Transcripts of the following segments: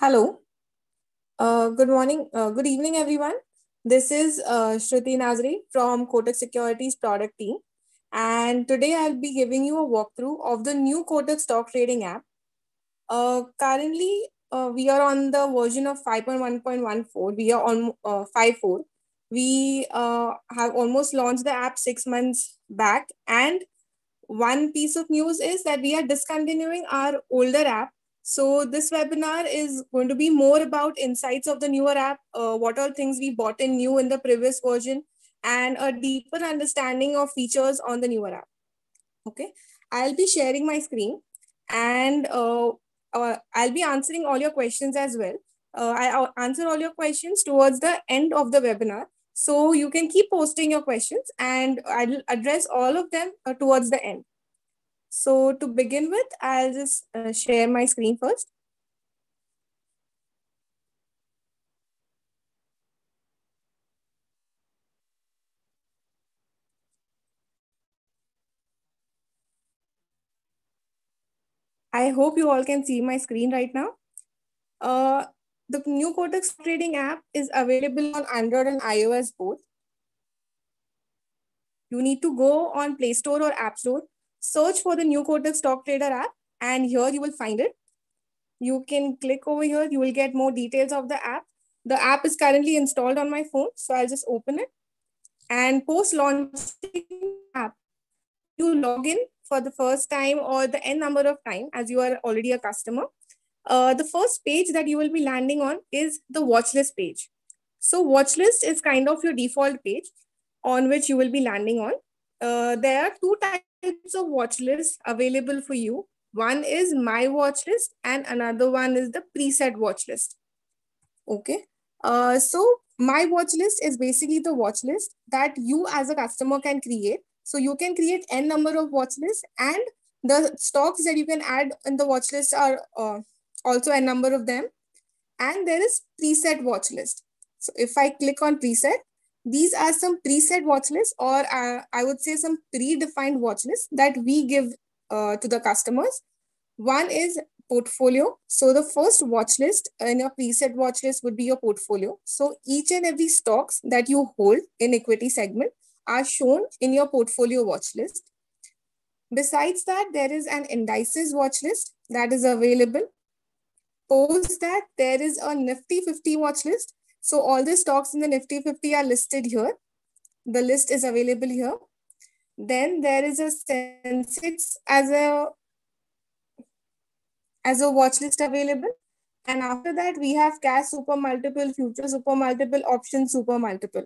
Hello. Good morning. Good evening, everyone. This is Shruti Nazri from Kotak Securities product team. And today I'll be giving you a walkthrough of the new Kotak stock trading app. Currently, we are on the version of 5.1.14. We are on 5.4. We have almost launched the app 6 months back. And one piece of news is that we are discontinuing our older app. So this webinar is going to be more about insights of the newer app, what are things we bought in new in the previous version, and a deeper understanding of features on the newer app. Okay, I'll be sharing my screen and I'll be answering all your questions as well. I'll answer all your questions towards the end of the webinar. So you can keep posting your questions and I'll address all of them towards the end. So to begin with, I'll just share my screen first. I hope you all can see my screen right now. The new Kotak trading app is available on Android and iOS both. You need to go on Play Store or App Store, search for the new Kotak Stock Trader app, and here you will find it. You can click over here. You will get more details of the app. The app is currently installed on my phone, so I'll just open it. And post launching app, you log in for the first time or the n number of time as you are already a customer. The first page that you will be landing on is the watch list page. So watch list is kind of your default page on which you will be landing on. There are two types of watch lists available for you. One is my watch list and another one is the preset watch list. Okay. So my watch list is basically the watch list that you as a customer can create. So you can create n number of watch lists and the stocks that you can add in the watch list are also a number of them. And there is preset watch list. So if I click on preset, these are some preset watch lists or I would say some predefined watch lists that we give to the customers. One is portfolio. So the first watch list in your preset watch list would be your portfolio. So each and every stocks that you hold in equity segment are shown in your portfolio watch list. Besides that, there is an indices watch list that is available. Post that, there is a Nifty 50 watch list. So all the stocks in the Nifty 50 are listed here. The list is available here. Then there is a Sensex as a watch list available. And after that, we have cash super multiple, future super multiple, option super multiple.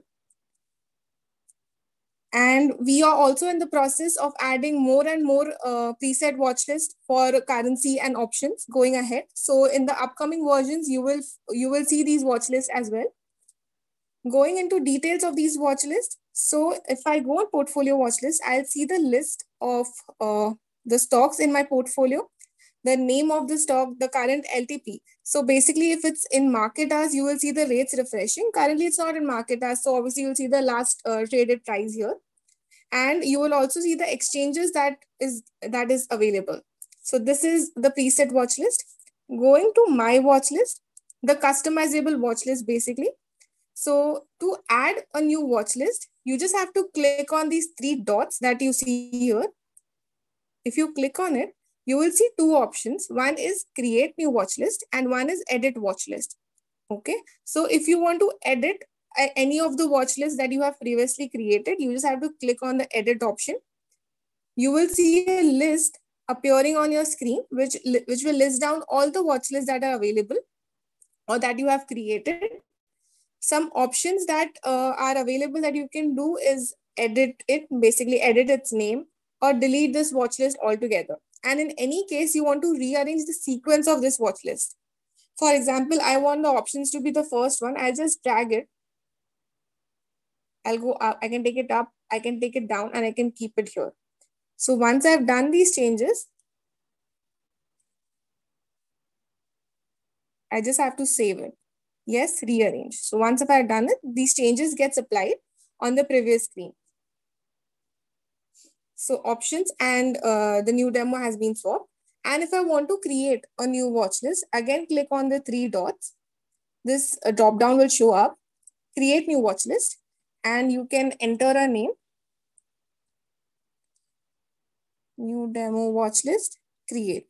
And we are also in the process of adding more and more preset watch list for currency and options going ahead. So in the upcoming versions, you will see these watch lists as well. Going into details of these watch lists. So if I go on portfolio watch list, I'll see the list of the stocks in my portfolio, the name of the stock, the current LTP. So basically, if it's in market hours, you will see the rates refreshing. Currently, it's not in market hours. So obviously, you'll see the last traded price here. And you will also see the exchanges that is available. So this is the preset watch list. Going to my watch list, the customizable watch list basically. So to add a new watch list, you just have to click on these three dots that you see here. If you click on it, you will see two options. One is create new watch list and one is edit watch list. Okay. So if you want to edit any of the watch lists that you have previously created, you just have to click on the edit option. You will see a list appearing on your screen, which will list down all the watch lists that are available or that you have created. Some options that are available that you can do is edit it, basically edit its name or delete this watch list altogether. And in any case, you want to rearrange the sequence of this watch list. For example, I want the options to be the first one. I'll just drag it. I'll go up. I can take it up. I can take it down and I can keep it here. So once I've done these changes, I just have to save it. Yes, rearrange. So once if I've done it, these changes gets applied on the previous screen. So options and the new demo has been swapped. And if I want to create a new watch list, again, click on the three dots. This drop down will show up, create new watch list, and you can enter a name, new demo watch list, create.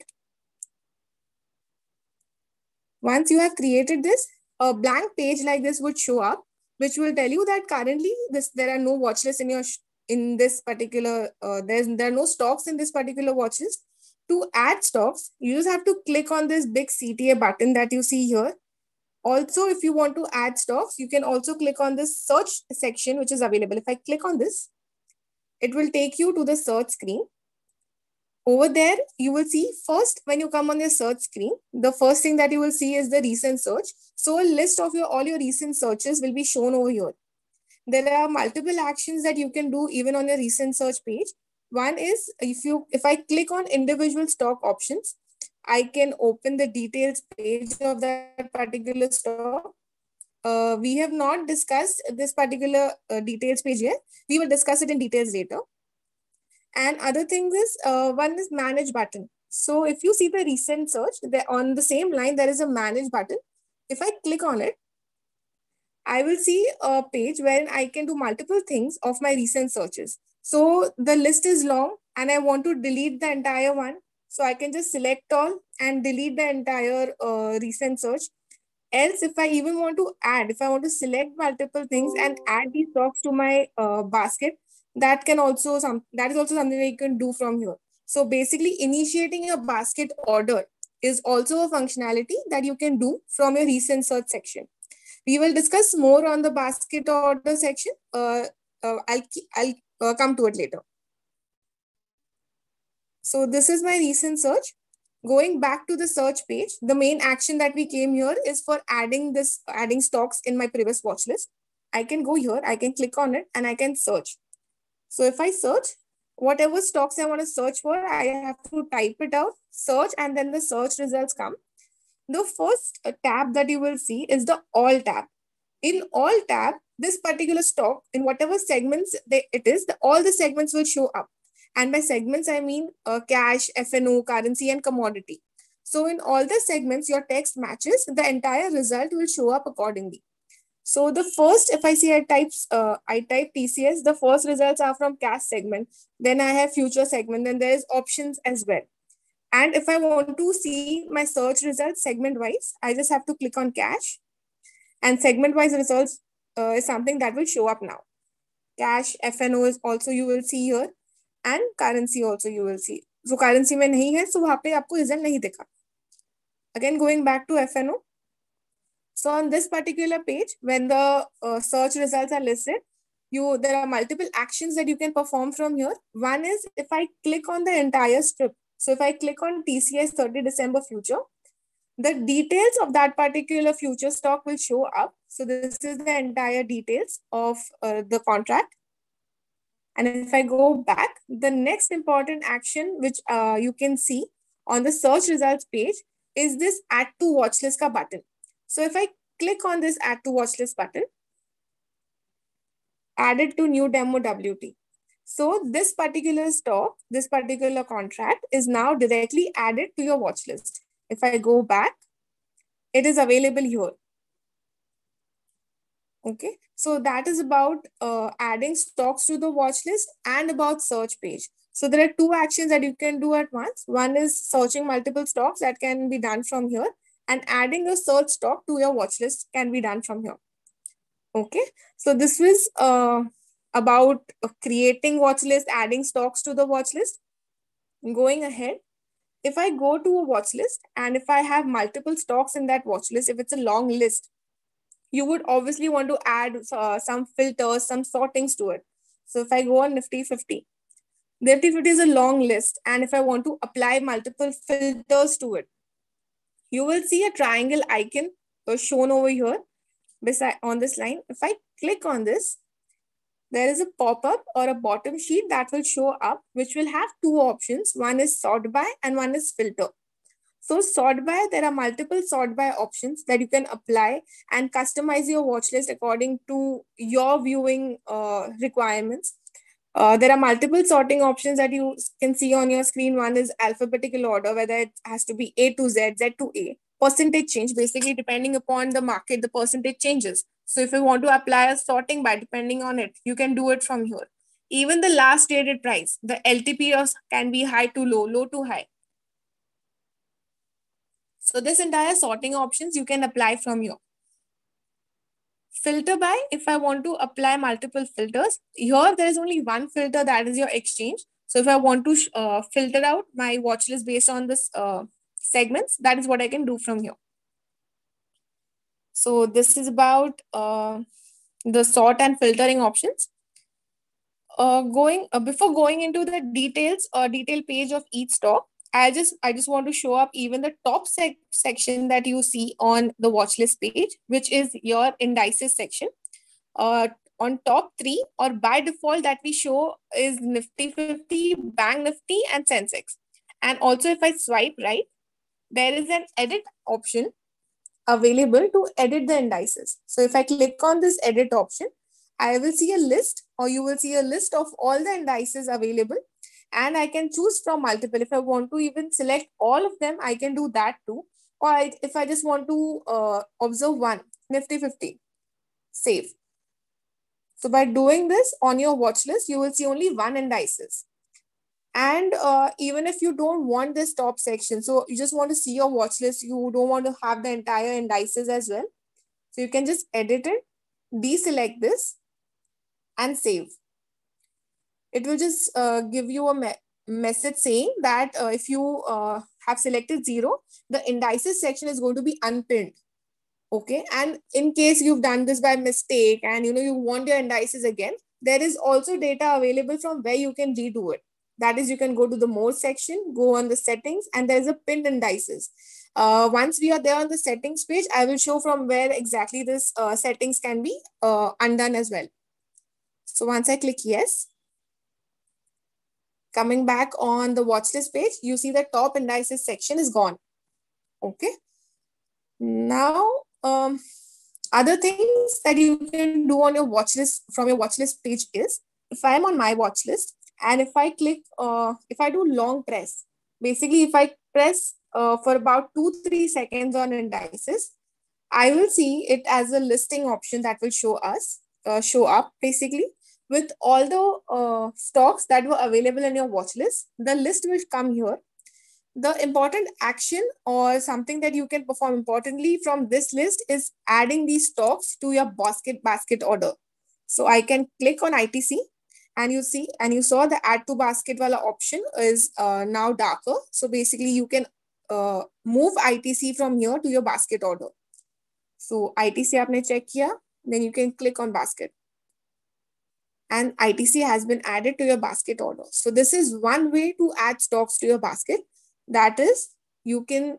Once you have created this, a blank page like this would show up, which will tell you that currently there are no watch lists in this particular, there are no stocks in this particular watch list. To add stocks, you just have to click on this big CTA button that you see here. Also, if you want to add stocks, you can also click on this search section, which is available. If I click on this, it will take you to the search screen. Over there, you will see first, when you come on your search screen, the first thing that you will see is the recent search. So a list of all your recent searches will be shown over here. There are multiple actions that you can do even on your recent search page. One is if I click on individual stock options, I can open the details page of that particular stock. We have not discussed this particular details page yet. We will discuss it in details later. And other thing is, one is manage button. So if you see the recent search, on the same line, there is a manage button. If I click on it, I will see a page where I can do multiple things of my recent searches. So the list is long and I want to delete the entire one. So I can just select all and delete the entire recent search. Else, if I even want to add, if I want to select multiple things and add these stocks to my basket, that is also something that you can do from here. So basically, initiating a basket order is also a functionality that you can do from your recent search section. We will discuss more on the basket order section. I'll come to it later. So this is my recent search. Going back to the search page, the main action that we came here is for adding stocks in my previous watch list. I can go here, I can click on it and I can search. So if I search, whatever stocks I want to search for, I have to type it out, search, and then the search results come. The first tab that you will see is the all tab. In all tab, this particular stock, in whatever segments all the segments will show up. And by segments, I mean cash, F&O, currency, and commodity. So in all the segments, your text matches, the entire result will show up accordingly. So the first, if I see I type TCS, the first results are from cash segment. Then I have future segment. Then there is options as well. And if I want to see my search results segment wise, I just have to click on cash. And segment wise results is something that will show up now. Cash, F&O is also you will see here. And currency also you will see. So currency में नहीं है, so वहाँ पे आपको result नहीं दिखा. Again, going back to F&O. So on this particular page, when the search results are listed, there are multiple actions that you can perform from here. One is if I click on the entire strip. So if I click on TCS 30 December future, the details of that particular future stock will show up. So this is the entire details of the contract. And if I go back, the next important action which you can see on the search results page is this add to watch list ka button. So if I click on this add to watch list button, add it to new demo WT. So this particular stock, this particular contract is now directly added to your watch list. If I go back, it is available here. Okay, so that is about adding stocks to the watch list and about search page. So there are two actions that you can do at once. One is searching multiple stocks that can be done from here, and adding a search stock to your watch list can be done from here. Okay, so this was about creating watch list, adding stocks to the watch list. Going ahead, if I go to a watch list and if I have multiple stocks in that watch list, if it's a long list, you would obviously want to add some filters, some sortings to it. So if I go on Nifty 50, Nifty 50 is a long list. And if I want to apply multiple filters to it, you will see a triangle icon shown over here beside on this line. If I click on this, there is a pop-up or a bottom sheet that will show up, which will have two options. One is sort by and one is filter. So sort by, there are multiple sort by options that you can apply and customize your watch list according to your viewing requirements. There are multiple sorting options that you can see on your screen. One is alphabetical order, whether it has to be A to Z, Z to A. Percentage change, basically depending upon the market, the percentage changes. So if you want to apply a sorting by depending on it, you can do it from here. Even the last traded price, the LTP can be high to low, low to high. So this entire sorting options you can apply from here. Filter by, if I want to apply multiple filters, here there is only one filter, that is your exchange. So if I want to filter out my watch list based on this segments, that is what I can do from here. So this is about the sort and filtering options. Before going into the details or detail page of each stock, I just want to show up even the top section that you see on the watch list page, which is your indices section. Uh, on top three or by default that we show is Nifty 50, Bank Nifty, and Sensex. And also, if I swipe right, there is an edit option available to edit the indices. So if I click on this edit option, I will see a list, or you will see a list of all the indices available, and I can choose from multiple. If I want to even select all of them, I can do that too. Or if I just want to observe one, Nifty 50, save. So by doing this on your watch list, you will see only one indices. And even if you don't want this top section, so you just want to see your watch list, you don't want to have the entire indices as well. So you can just edit it, deselect this, and save. It will just give you a message saying that if you have selected 0, the indices section is going to be unpinned. Okay, and in case you've done this by mistake and you want your indices again, there is also data available from where you can redo it. That is, you can go to the more section, go on the settings, and there's a pinned indices. Once we are there on the settings page, I will show from where exactly this settings can be undone as well. So once I click yes, coming back on the watch list page, you see the top indices section is gone. Okay. Now, other things that you can do on your watch list from your watch list page is, if I'm on my watch list and if I click, if I do long press, basically if I press for about 2-3 seconds on indices, I will see it as a listing option that will show up basically with all the stocks that were available in your watch list. The list will come here. The important action or something that you can perform importantly from this list is adding these stocks to your basket order. So I can click on ITC and you saw the add to basket wala option is now darker. So basically you can move ITC from here to your basket order. So ITC आपने check किया, then you can click on basket. And ITC has been added to your basket order. So this is one way to add stocks to your basket. That is, you can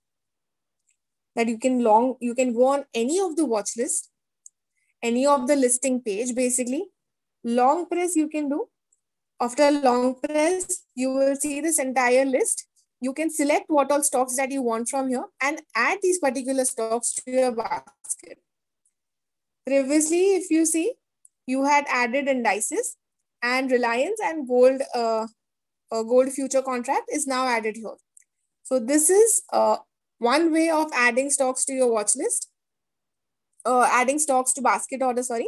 go on any of the watch list, any of the listing page, basically. Long press you can do. After long press, you will see this entire list. You can select what all stocks that you want from here and add these particular stocks to your basket. Previously, if you see, you had added indices and Reliance and gold future contract is now added here. So this is one way of adding stocks to your watch list, adding stocks to basket order, sorry.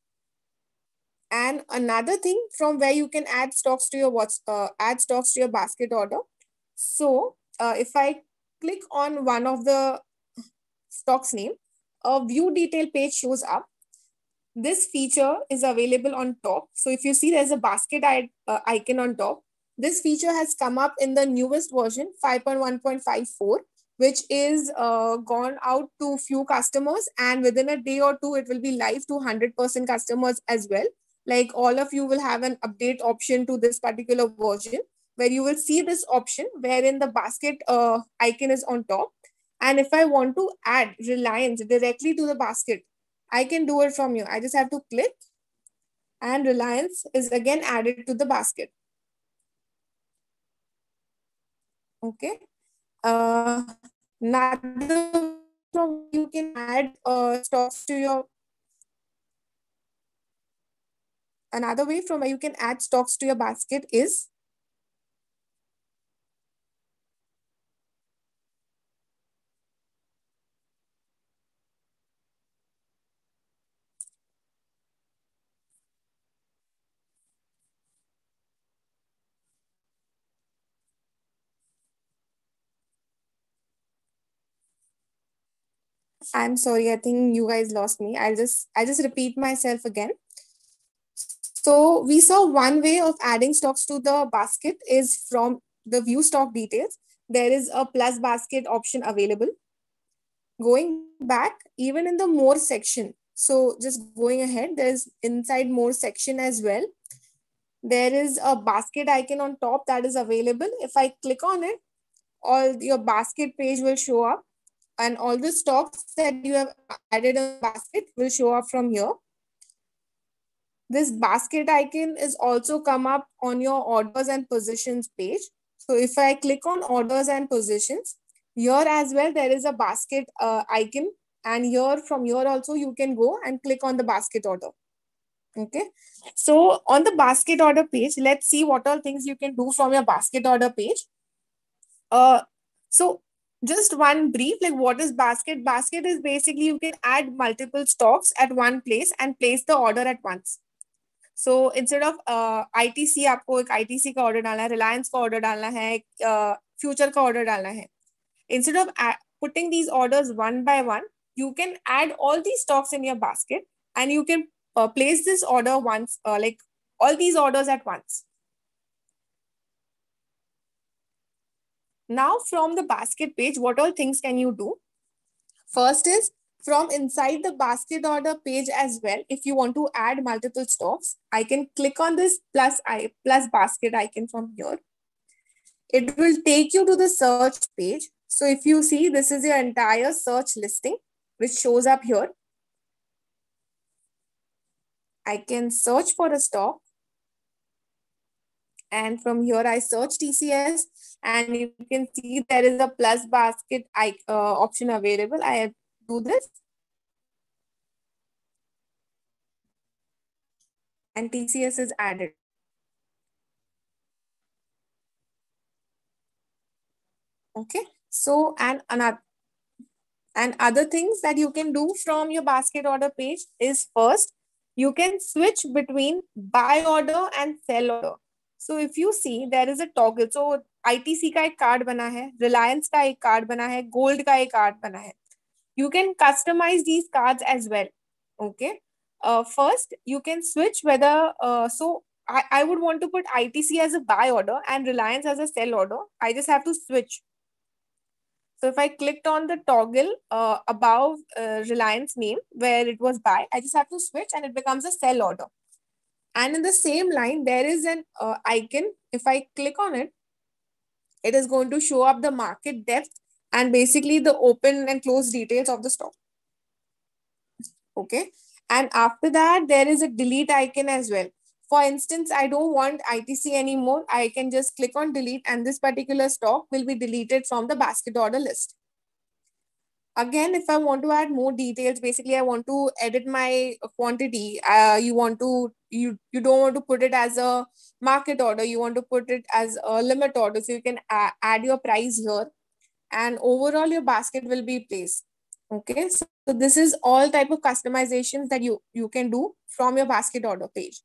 And another thing from where you can add stocks to your basket order. So if I click on one of the stocks name, a view detail page shows up. This feature is available on top. So if you see there's a basket icon on top, this feature has come up in the newest version 5.1.54, which is gone out to few customers, and within a day or two, it will be live to 100% customers as well. Like all of you will have an update option to this particular version where you will see this option wherein the basket icon is on top. And if I want to add Reliance directly to the basket, I can do it from here. I just have to click and Reliance is again added to the basket. Okay. Another you can add stocks to your Another way from where you can add stocks to your basket is I'm sorry, I think you guys lost me. I'll just repeat myself again. So we saw one way of adding stocks to the basket is from the view stock details. There is a plus basket option available. Going back, even in the more section. So just going ahead, there's inside more section as well. There is a basket icon on top that is available. If I click on it, all your basket page will show up and all the stocks that you have added in the basket will show up from here. This basket icon is also come up on your orders and positions page. So if I click on orders and positions, here as well, there is a basket icon. And here from here also, you can go and click on the basket order. Okay. So on the basket order page, let's see what all things you can do from your basket order page. So just one brief, like what is basket? Basket is basically you can add multiple stocks at one place and place the order at once. So instead of ITC आपको एक ITC का order डालना है, Reliance का order डालना है, Future का order डालना है. Instead of putting these orders one by one, you can add all these stocks in your basket and you can place this order once, like all these orders at once. Now from the basket page, what all things can you do? First is from inside the basket order page as well. If you want to add multiple stocks, I can click on this plus basket icon from here. It will take you to the search page. So if you see, this is your entire search listing, which shows up here. I can search for a stock. And from here, I search TCS and you can see there is a plus basket option available. I do this. And TCS is added. Okay. So, and other things that you can do from your basket order page is first, you can switch between buy order and sell order. So if you see, there is a toggle. So ITC का एक card बना है, Reliance का एक card बना है, Gold का एक कार्ड बना है. You can customize these cards as well. Okay. First, you can switch whether, so I would want to put ITC as a buy order and Reliance as a sell order. I just have to switch. So if I clicked on the toggle above Reliance name where it was buy, I just have to switch and it becomes a sell order. And in the same line, there is an icon. If I click on it, it is going to show up the market depth and basically the open and close details of the stock. Okay. And after that, there is a delete icon as well. For instance, I don't want ITC anymore. I can just click on delete and this particular stock will be deleted from the basket order list. Again, if I want to add more details, basically I want to edit my quantity. You don't want to put it as a market order. You want to put it as a limit order. So you can add your price here and overall your basket will be placed. Okay, so this is all type of customizations that you can do from your basket order page.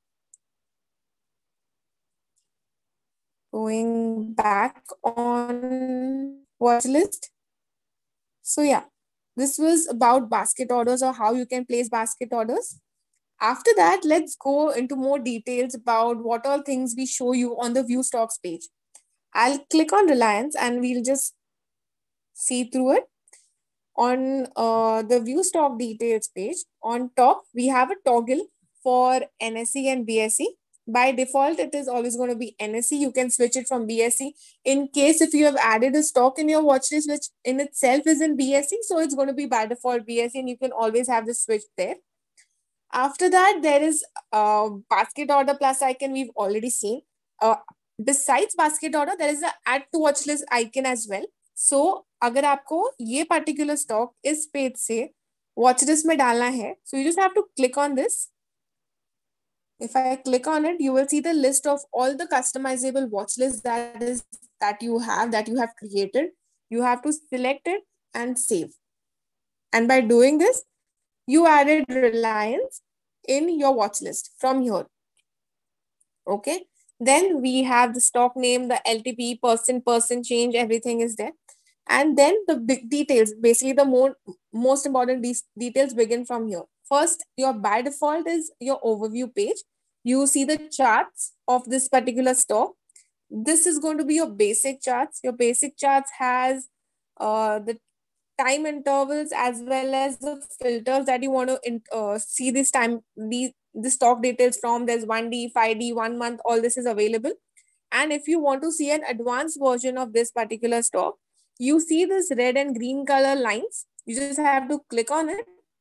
Going back on watch list. So yeah, this was about basket orders or how you can place basket orders. After that, let's go into more details about what all things we show you on the view stocks page. I'll click on Reliance and we'll just see through it. On the view stock details page, on top, we have a toggle for NSE and BSE. By default, it is always going to be NSE. You can switch it from BSE. In case if you have added a stock in your watch list, which in itself is in BSE, so it's going to be by default BSE and you can always have the switch there. After that, there is basket order plus icon we've already seen. Besides basket order, there is a add to watch list icon as well. So अगर आपको ये particular stock इस page से watch list में डालना है, so you just have to click on this. If I click on it, you will see the list of all the customizable watch lists that you have created. You have to select it and save. And by doing this, you added Reliance in your watch list from here. Okay. Then we have the stock name, the LTP, person change, everything is there. And then the big details, basically the most important details begin from here. First, your by default is your overview page. You see the charts of this particular stock. This is going to be your basic charts. Your basic charts has the time intervals as well as the filters that you want to see this time, the stock details from. There's 1D, 5D, 1 month, all this is available. And if you want to see an advanced version of this particular stock, you see this red and green color lines. You just have to click on it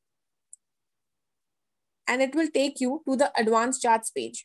and it will take you to the advanced charts page.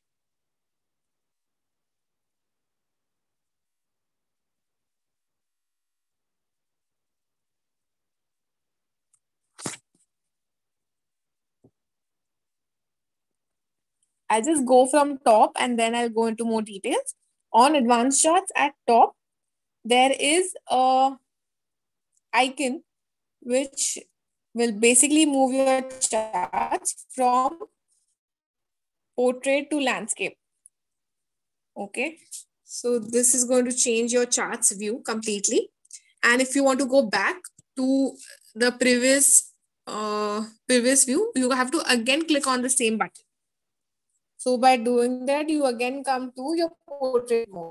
I'll just go from top and then I'll go into more details. On advanced charts at top, there is a icon which will basically move your charts from portrait to landscape. Okay. So this is going to change your charts view completely. And if you want to go back to the previous view, you have to again click on the same button. So by doing that, you again come to your portrait mode.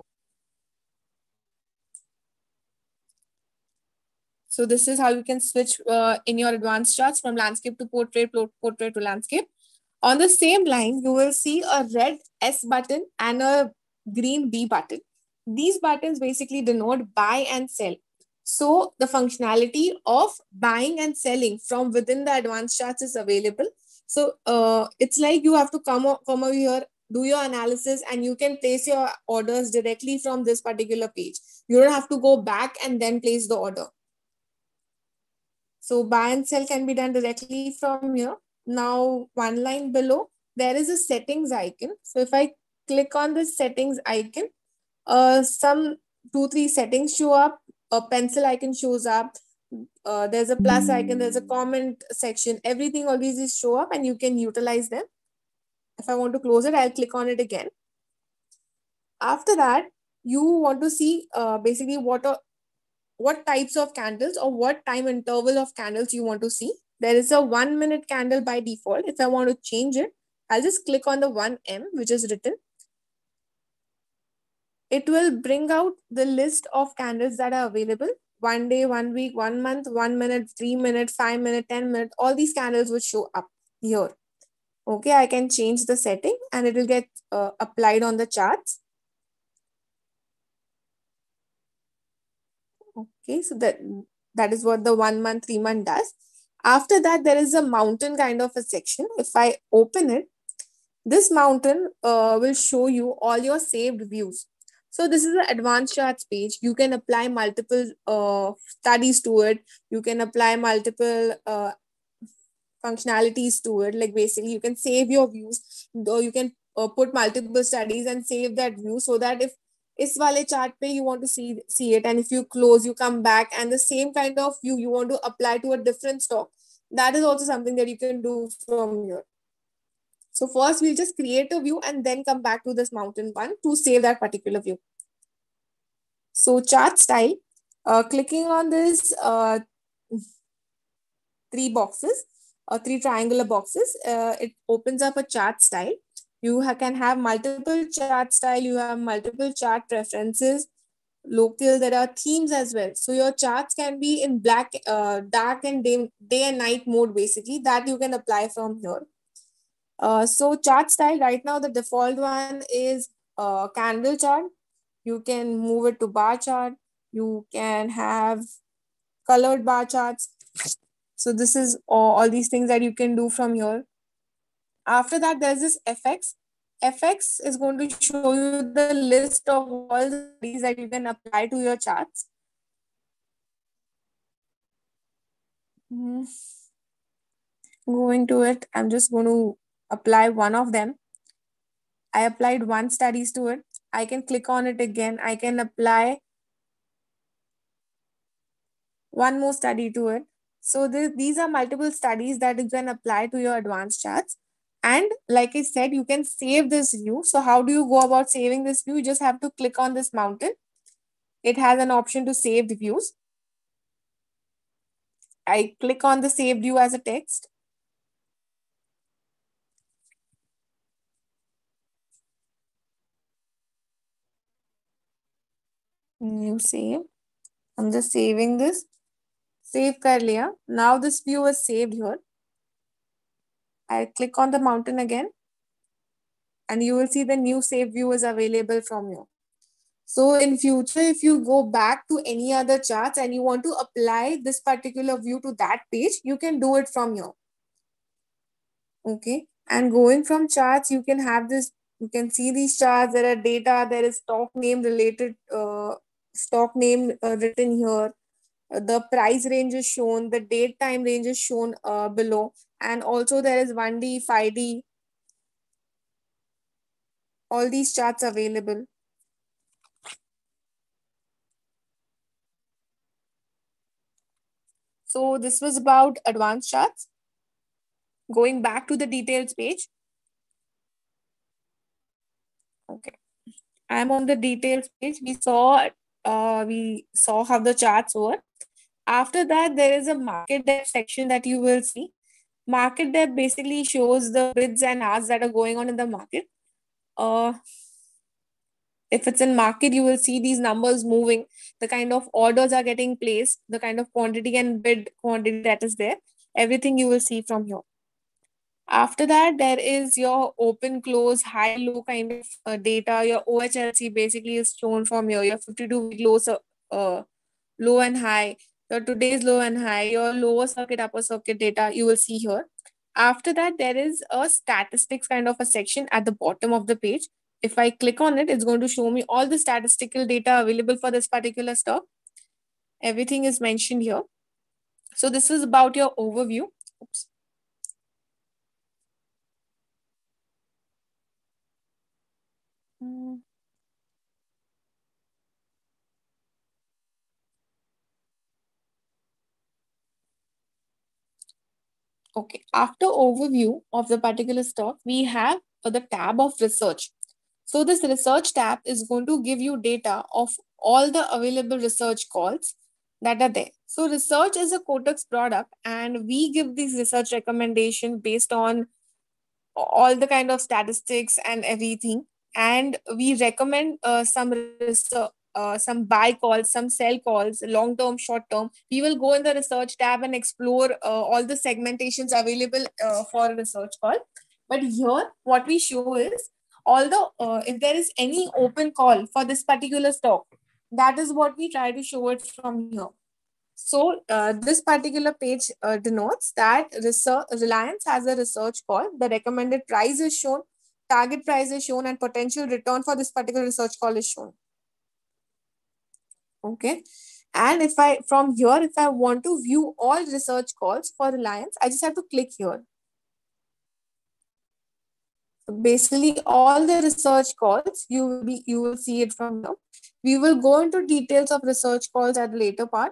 So this is how you can switch in your advanced charts from landscape to portrait, portrait to landscape. On the same line, you will see a red S button and a green B button. These buttons basically denote buy and sell. So the functionality of buying and selling from within the advanced charts is available. So it's like you have to come over here, do your analysis, and you can place your orders directly from this particular page. You don't have to go back and then place the order. So buy and sell can be done directly from here. Now, one line below, there is a settings icon. So if I click on the settings icon, some 2-3 settings show up. A pencil icon shows up. There's a plus icon. There's a comment section. Everything, all these show up and you can utilize them. If I want to close it, I'll click on it again. After that, you want to see basically what types of candles or what time interval of candles you want to see. There is a 1 minute candle by default. If I want to change it, I'll just click on the 1M, which is written. It will bring out the list of candles that are available. 1 day, 1 week, 1 month, 1 minute, 3 minute, 5 minute, 10 minute. All these candles will show up here. Okay, I can change the setting and it will get applied on the charts. Okay, so that is what the 1 month, 3 month does. After that, there is a mountain kind of a section. If I open it, this mountain will show you all your saved views. So this is the advanced charts page. You can apply multiple studies to it. You can apply multiple functionalities to it. Like basically you can save your views, or you can put multiple studies and save that view so that if इस वाले chart पे you want to see it, and if you close, you come back and the same kind of view you want to apply to a different stock, that is also something that you can do from here. So first we'll just create a view and then come back to this mountain one to save that particular view. So chart style, clicking on this 3 boxes or 3 triangular boxes, it opens up a chart style. You can have multiple chart style, you have multiple chart preferences, local, there are themes as well. So your charts can be in black, dark and day and night mode basically, that you can apply from here. So chart style right now, the default one is candle chart. You can move it to bar chart. You can have colored bar charts. So this is all these things that you can do from here. After that, there's this FX. FX is going to show you the list of all the studies that you can apply to your charts. Going to it, I'm just going to apply one of them. I applied one studies to it. I can click on it again. I can apply one more study to it. So these are multiple studies that you can apply to your advanced charts. And like I said, you can save this view. So how do you go about saving this view? You just have to click on this mountain. It has an option to save the views. I click on the saved view as a text. New save. I'm just saving this. Save kar liya. Now this view is saved here. I click on the mountain again, and you will see the new save view is available from you. So in future, if you go back to any other charts and you want to apply this particular view to that page, you can do it from here. Okay. And going from charts, you can have this, you can see these charts. There are data, there is stock name related, stock name written here. The price range is shown, the date time range is shown below. And also there is 1D, 5D, all these charts available. So this was about advanced charts. Going back to the details page. Okay. I'm on the details page. We saw how the charts were. After that, there is a market depth section that you will see. Market depth basically shows the bids and asks that are going on in the market. If it's in market, you will see these numbers moving, the kind of orders are getting placed, the kind of quantity and bid quantity that is there. Everything you will see from here. After that, there is your open, close, high, low kind of data. Your OHLC basically is shown from here. Your 52-week low and high. Your today's low and high. Your lower circuit, upper circuit data you will see here. After that, there is a statistics kind of a section at the bottom of the page. If I click on it, it's going to show me all the statistical data available for this particular stock. Everything is mentioned here. So this is about your overview. Oops. Okay, after overview of the particular stock, we have the tab of research. So this research tab is going to give you data of all the available research calls that are there. So research is a Kotak's product, and we give these research recommendations based on all the kind of statistics and everything. And we recommend some research, some buy calls, some sell calls, long term, short term. We will go in the research tab and explore all the segmentations available for a research call. But here, what we show is all the if there is any open call for this particular stock, that is what we try to show it from here. So this particular page denotes that Reliance has a research call. The recommended price is shown, target price is shown, and potential return for this particular research call is shown. Okay. And if I want to view all research calls for Reliance, I just have to click here. Basically, all the research calls, you will see it from here. We will go into details of research calls at the later part.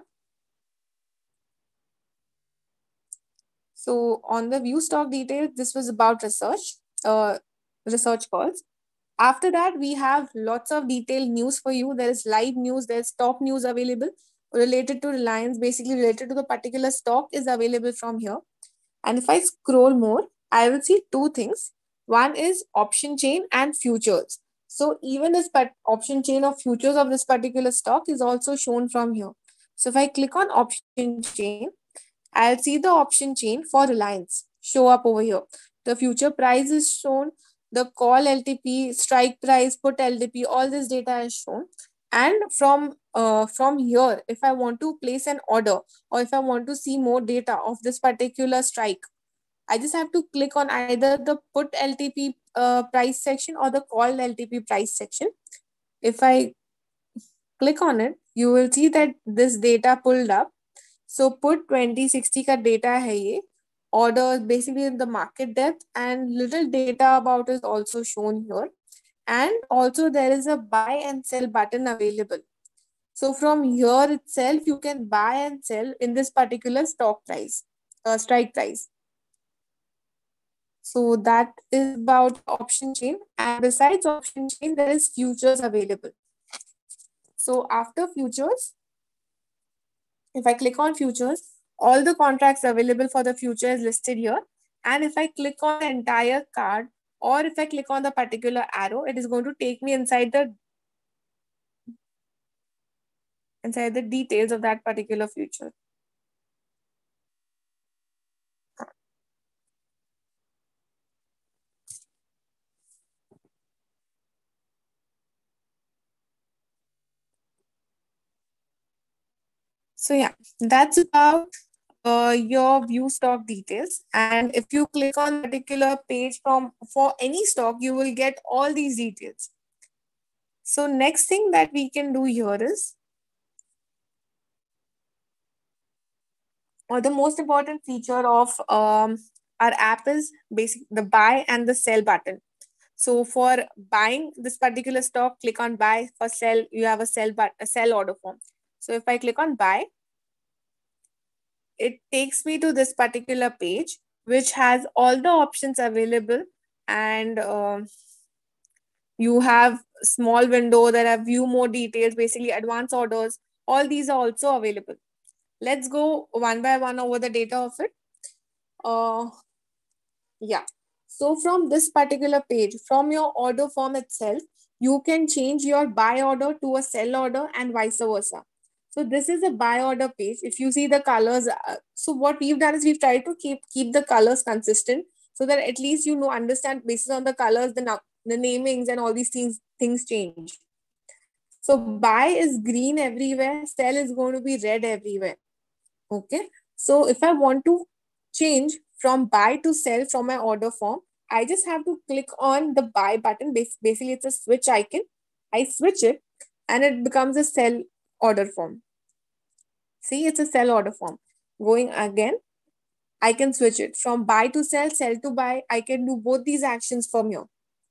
So on the view stock details, this was about research calls. After that, we have lots of detailed news for you. There is live news, there's top news available related to Reliance, basically related to the particular stock is available from here. And if I scroll more, I will see two things. One is option chain and futures. So even this option chain of futures of this particular stock is also shown from here. So if I click on option chain, I'll see the option chain for Reliance show up over here. The future price is shown, the call LTP, strike price, put LTP, all this data is shown. And from here, if I want to place an order or if I want to see more data of this particular strike, I just have to click on either the put LTP price section or the call LTP price section. If I click on it, you will see that this data pulled up. So put 2060 का data है ये. Order basically in the market depth and little data about is also shown here. And also there is a buy and sell button available. So from here itself, you can buy and sell in this particular stock price, strike price. So that is about option chain. And besides option chain, there is futures available. So after futures, if I click on futures, all the contracts available for the future is listed here. And if I click on the entire card, or if I click on the particular arrow, it is going to take me inside the details of that particular future. So yeah, that's about your view stock details. And if you click on particular page for any stock, you will get all these details. So next thing that we can do here is, or the most important feature of our app is basically the buy and the sell button. So for buying this particular stock, click on buy. For sell, you have a sell order form. So if I click on buy, it takes me to this particular page, which has all the options available. And you have small window that have view more details, basically advanced orders. All these are also available. Let's go one by one over the data of it. Uh, yeah. So from this particular page, from your order form itself, you can change your buy order to a sell order and vice versa. So this is a buy order page. If you see the colors, so what we've done is we've tried to keep the colors consistent so that at least you know understand based on the colors, the namings and all these things change. So buy is green everywhere, sell is going to be red everywhere. Okay. So if I want to change from buy to sell from my order form, I just have to click on the buy button. Basically, it's a switch icon. I switch it and it becomes a sell order form. See, it's a sell order form. Going again, I can switch it from buy to sell to buy. I can do both these actions from here.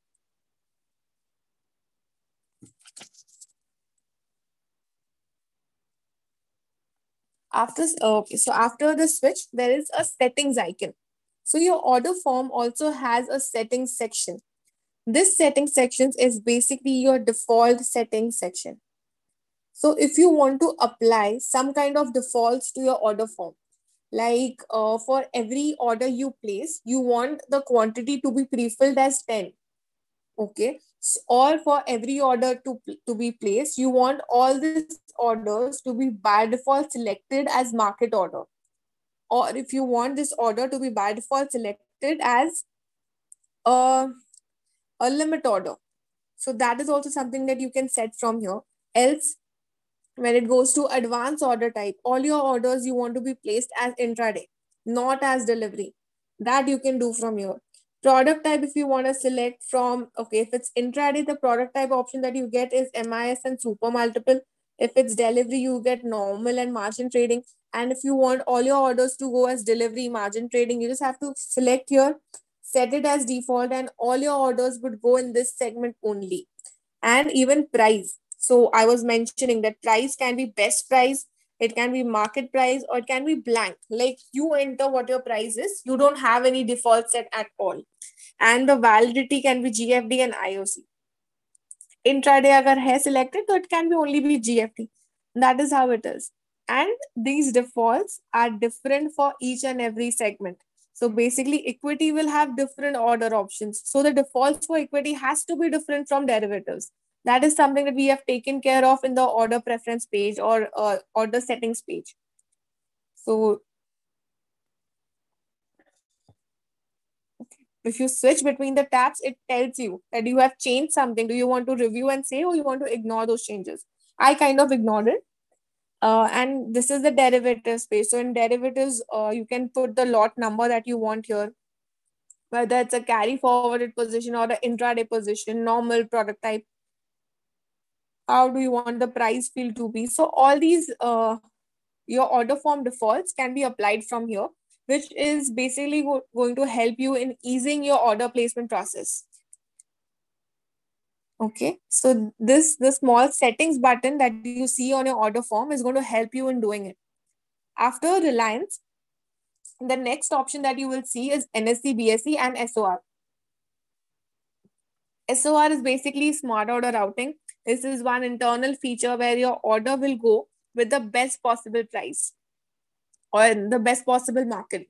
After the switch, there is a settings icon. So your order form also has a settings section. This settings section is basically your default settings section. So if you want to apply some kind of defaults to your order form, like for every order you place, you want the quantity to be pre-filled as 10. Okay. Or for every order to be placed, you want all these orders to be by default selected as market order. Or if you want this order to be by default selected as a, a limit order. So that is also something that you can set from here. Else, when it goes to advanced order type, all your orders you want to be placed as intraday, not as delivery. That you can do from here. Product type, if you want to select from, okay, if it's intraday, the product type option that you get is MIS and super multiple. If it's delivery, you get normal and margin trading. And if you want all your orders to go as delivery, margin trading, you just have to select here, set it as default, and all your orders would go in this segment only. And even price. So I was mentioning that price can be best price, it can be market price, or it can be blank. Like you enter what your price is, you don't have any default set at all. And the validity can be GFD and IOC. Intraday agar hai selected, so it can be only be GFD. That is how it is. And these defaults are different for each and every segment. So basically, equity will have different order options. So the defaults for equity has to be different from derivatives. That is something that we have taken care of in the order preference page or order settings page. So if you switch between the tabs, it tells you that you have changed something. Do you want to review and say, or you want to ignore those changes? I kind of ignored it. And this is the derivatives page. So in derivatives, you can put the lot number that you want here, whether it's a carry forwarded position or an intraday position, normal product type. How do you want the price field to be? So all these, your order form defaults can be applied from here, which is basically going to help you in easing your order placement process. Okay, so the small settings button that you see on your order form is going to help you in doing it. After Reliance, the next option that you will see is NSE, BSE, and SOR. SOR is basically smart order routing. This is one internal feature where your order will go with the best possible price or in the best possible market.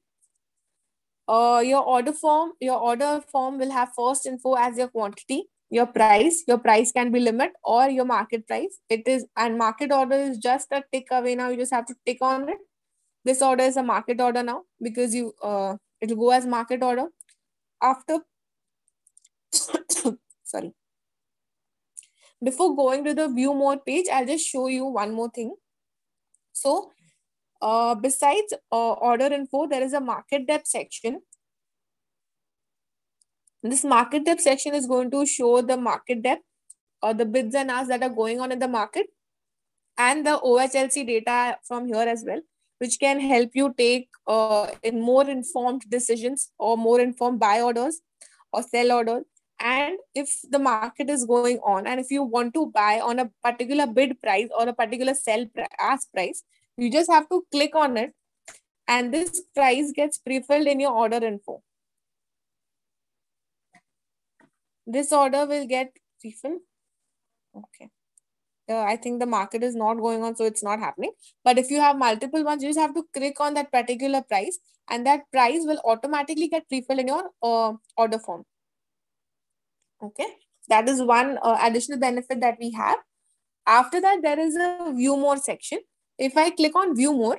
Your order form will have first info as your quantity, your price. Your price can be limit or your market price. It is, and market order is just a tick away now. You just have to tick on it. This order is a market order now because it will go as market order. After sorry. Before going to the view more page, I'll just show you one more thing. So besides order info, there is a market depth section. This market depth section is going to show the market depth or the bids and asks that are going on in the market and the OHLC data from here as well, which can help you take in more informed decisions or more informed buy orders or sell orders. And if the market is going on and if you want to buy on a particular bid price or a particular ask price, you just have to click on it and this price gets pre-filled in your order info. This order will get pre-filled. Okay. I think the market is not going on, so it's not happening. But if you have multiple ones, you just have to click on that particular price, and that price will automatically get pre-filled in your order form. Okay, that is one additional benefit that we have. After that, there is a view more section. If I click on view more,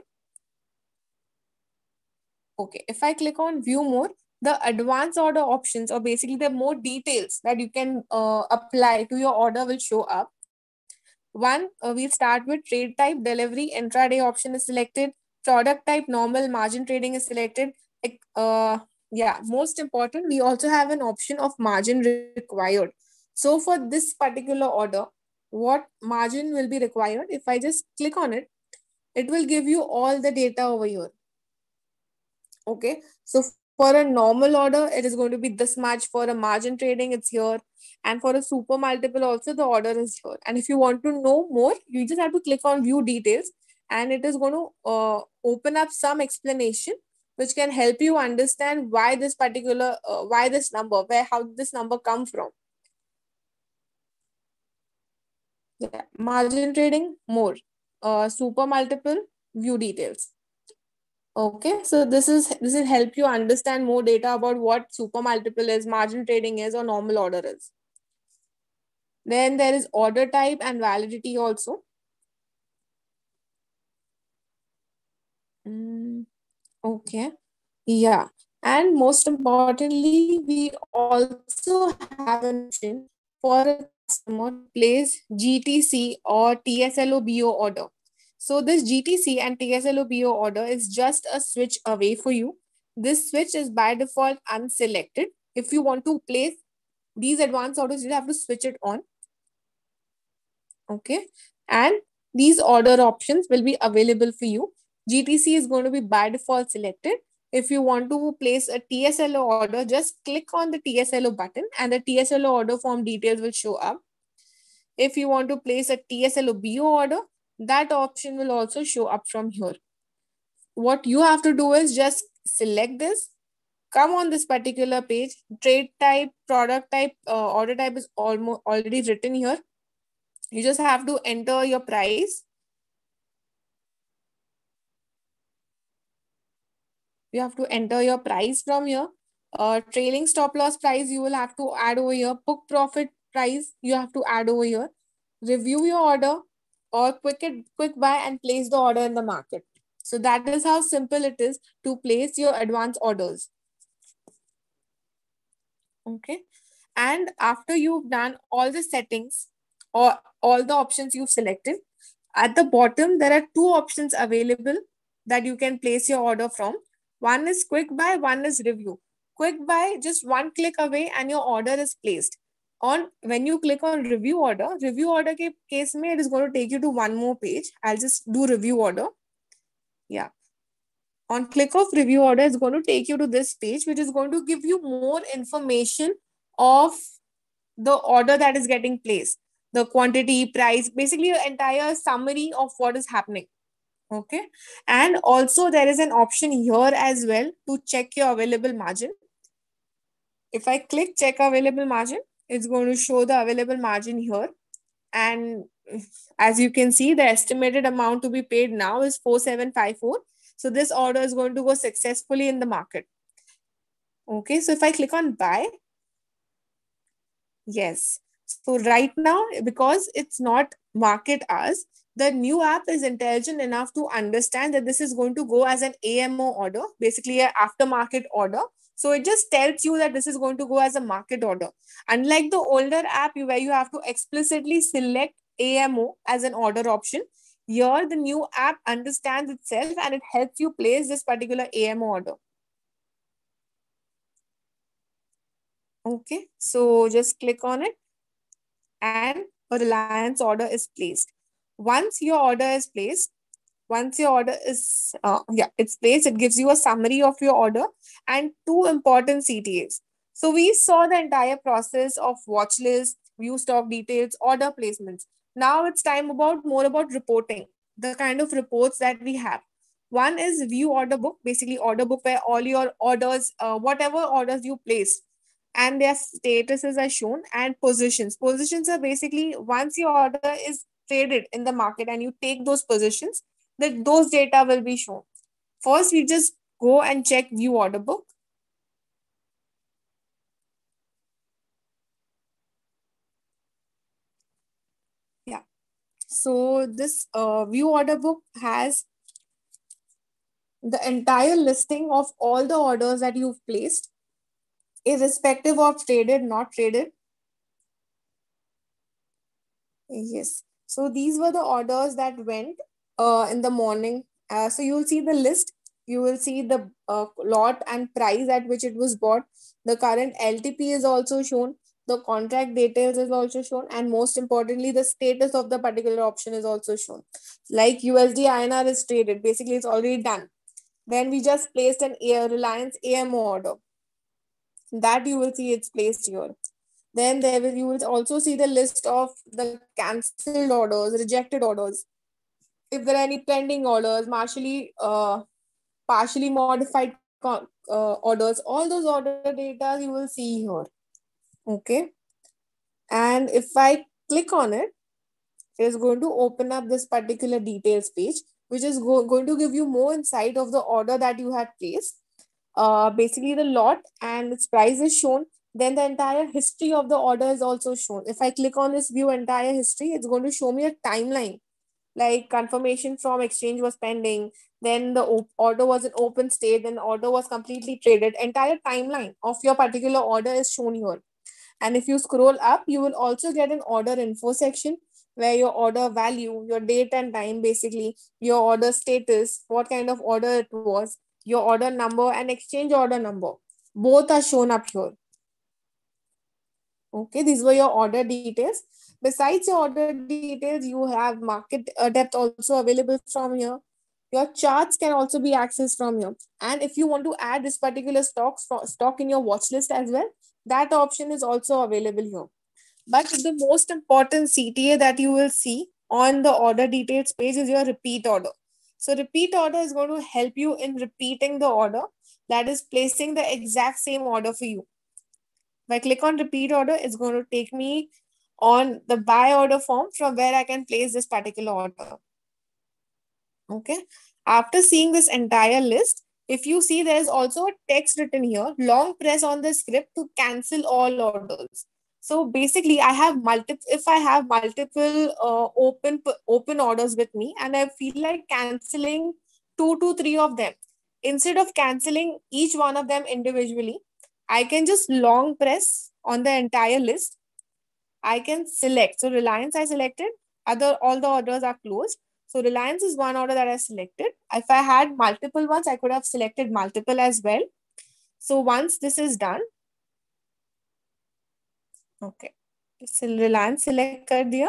okay, if I click on view more, the advanced order options or basically the more details that you can apply to your order will show up. One, we'll start with trade type, delivery, intraday option is selected, product type, normal, margin trading is selected. Yeah, most important, we also have an option of margin required. So for this particular order, what margin will be required? If I just click on it, it will give you all the data over here. Okay, so for a normal order, it is going to be this much. For a margin trading, it's here. And for a super multiple also, the order is here. And if you want to know more, you just have to click on view details and it is going to open up some explanation which can help you understand why this particular, why this number, how did this number come from. Yeah, margin trading, more. Super multiple, view details. Okay, so this will help you understand more data about what super multiple is, margin trading is, or normal order is. Then there is order type and validity also. Okay, yeah, and most importantly, we also have an option for a customer to place GTC or TSLO-BO order. So this GTC and TSLO-BO order is just a switch away for you. This switch is by default unselected. If you want to place these advanced orders, you have to switch it on. Okay. And these order options will be available for you. GTC is going to be by default selected. If you want to place a TSLO order, just click on the TSLO button and the TSLO order form details will show up. If you want to place a TSLO BO order, that option will also show up from here. What you have to do is just select this, come on this particular page, trade type, product type, order type is almost already written here. You just have to enter your price. You have to enter your price from here. Trailing stop loss price, you will have to add over here. Book profit price, you have to add over here. Review your order or quick buy and place the order in the market. So that is how simple it is to place your advance orders. Okay. And after you've done all the settings or all the options you've selected, at the bottom, there are two options available that you can place your order from. One is quick buy, one is review. Quick buy, just one click away and your order is placed. When you click on review order case mein, it is going to take you to one more page. I'll just do review order. Yeah. On click of review order, it's going to take you to this page, which is going to give you more information of the order that is getting placed, the quantity, price, basically your entire summary of what is happening. Okay. And also there is an option here as well to check your available margin. If I click check available margin, it's going to show the available margin here. And as you can see, the estimated amount to be paid now is 4754. So this order is going to go successfully in the market. Okay. So if I click on buy, yes. So right now, because it's not market hours, the new app is intelligent enough to understand that this is going to go as an AMO order, basically an aftermarket order. So it just tells you that this is going to go as a market order. Unlike the older app where you have to explicitly select AMO as an order option, here the new app understands itself and it helps you place this particular AMO order. Okay, so just click on it and a Reliance order is placed. Once your order is placed, once your order is it's placed, it gives you a summary of your order and two important CTAs. So we saw the entire process of watch list, view stock details, order placements. Now it's time about more about reporting, the kind of reports that we have. One is view order book, basically order book where all your orders, whatever orders you placed, and their statuses are shown, and positions. Positions are basically once your order is traded in the market and you take those positions, that those data will be shown. First, we just go and check view order book. Yeah. So this view order book has the entire listing of all the orders that you've placed, irrespective of traded, not traded. Yes. So these were the orders that went in the morning. So you'll see the list. You will see the lot and price at which it was bought. The current LTP is also shown. The contract details is also shown. And most importantly, the status of the particular option is also shown. Like USD INR is traded. Basically, it's already done. Then we just placed an Reliance AMO order. That you will see it's placed here. Then you will also see the list of the cancelled orders, rejected orders. If there are any pending orders, partially modified orders, all those order data you will see here. Okay. And if I click on it, it's going to open up this particular details page, which is going to give you more insight of the order that you had placed. Basically, the lot and its price is shown. Then the entire history of the order is also shown. If I click on this view entire history, it's going to show me a timeline, like confirmation from exchange was pending, then the order was in open state, then the order was completely traded. Entire timeline of your particular order is shown here. And if you scroll up, you will also get an order info section where your order value, your date and time, basically your order status, what kind of order it was, your order number and exchange order number. Both are shown up here. Okay, these were your order details. Besides your order details, you have market depth also available from here. Your charts can also be accessed from here. And if you want to add this particular stock in your watch list as well, that option is also available here. But the most important CTA that you will see on the order details page is your repeat order. So repeat order is going to help you in repeating the order, that is placing the exact same order for you. If I click on repeat order, it's going to take me on the buy order form from where I can place this particular order. Okay. After seeing this entire list, if you see there is also a text written here, long press on the script to cancel all orders. So basically, I have multiple. If I have multiple open orders with me, and I feel like canceling 2 to 3 of them, instead of canceling each one of them individually, I can just long press on the entire list. I can select. So Reliance I selected. Other all the orders are closed. So Reliance is one order that I selected. If I had multiple ones, I could have selected multiple as well. So once this is done, okay. So Reliance select कर दिया.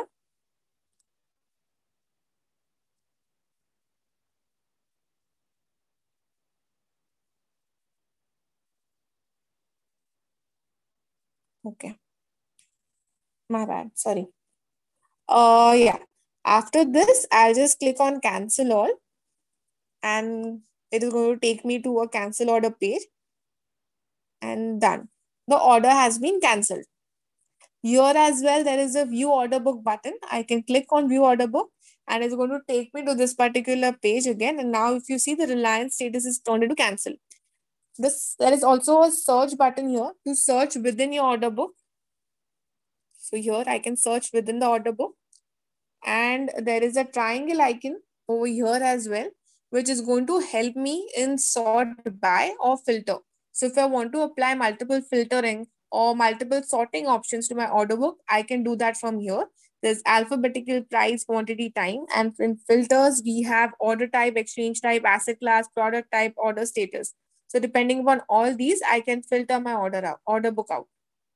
Okay. My bad. Sorry. Yeah. After this, I'll just click on cancel all, and it is going to take me to a cancel order page, and done. The order has been cancelled. Here as well, there is a view order book button. I can click on view order book, and it's going to take me to this particular page again. And now if you see, the Reliance status is turned into cancel. There is also a search button here to search within your order book. So here I can search within the order book, and there is a triangle icon over here as well, which is going to help me in sort by or filter. So if I want to apply multiple filtering or multiple sorting options to my order book, I can do that from here. There's alphabetical, price, quantity, time, and in filters we have order type, exchange type, asset class, product type, order status. So depending upon all these, I can filter my order book out.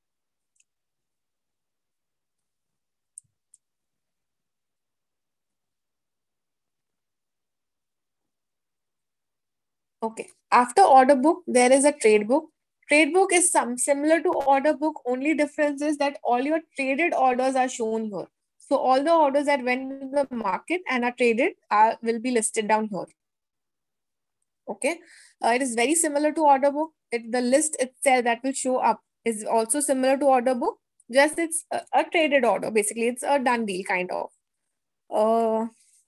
Okay. After order book, there is a trade book. Trade book is some similar to order book. Only difference is that all your traded orders are shown here. So all the orders that went in the market and are traded will be listed down here. Okay. It is very similar to order book. The list itself that will show up is also similar to order book. Just it's a traded order. Basically, it's a done deal kind of. Uh,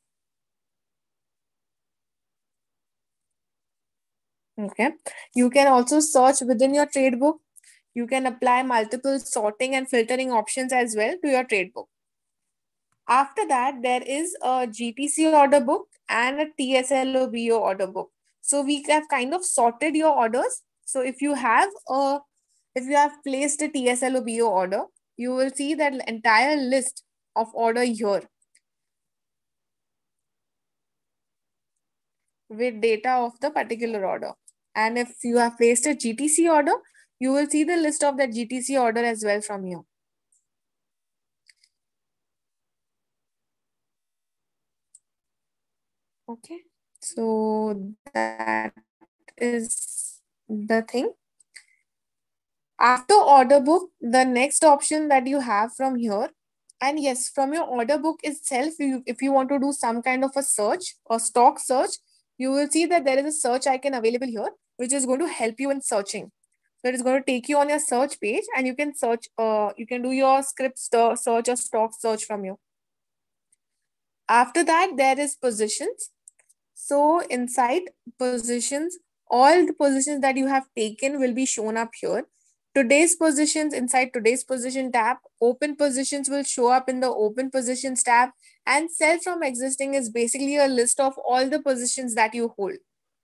okay. You can also search within your trade book. You can apply multiple sorting and filtering options as well to your trade book. After that, there is a GTC order book and a TSLOBO order book. So we have kind of sorted your orders. So if you have placed a TSLOBO order, you will see that entire list of order here with data of the particular order. And if you have placed a GTC order, you will see the list of that GTC order as well from here. Okay, so that is the thing. After order book, the next option that you have from here, and yes, from your order book itself, if you want to do some kind of a search or stock search, you will see that there is a search icon available here, which is going to help you in searching. So it is going to take you on your search page, and you can search, you can do your script search or stock search from here. After that, there is positions. So inside positions, all the positions that you have taken will be shown up here. Today's positions, inside today's position tab, open positions will show up in the open positions tab, and sell from existing is basically a list of all the positions that you hold.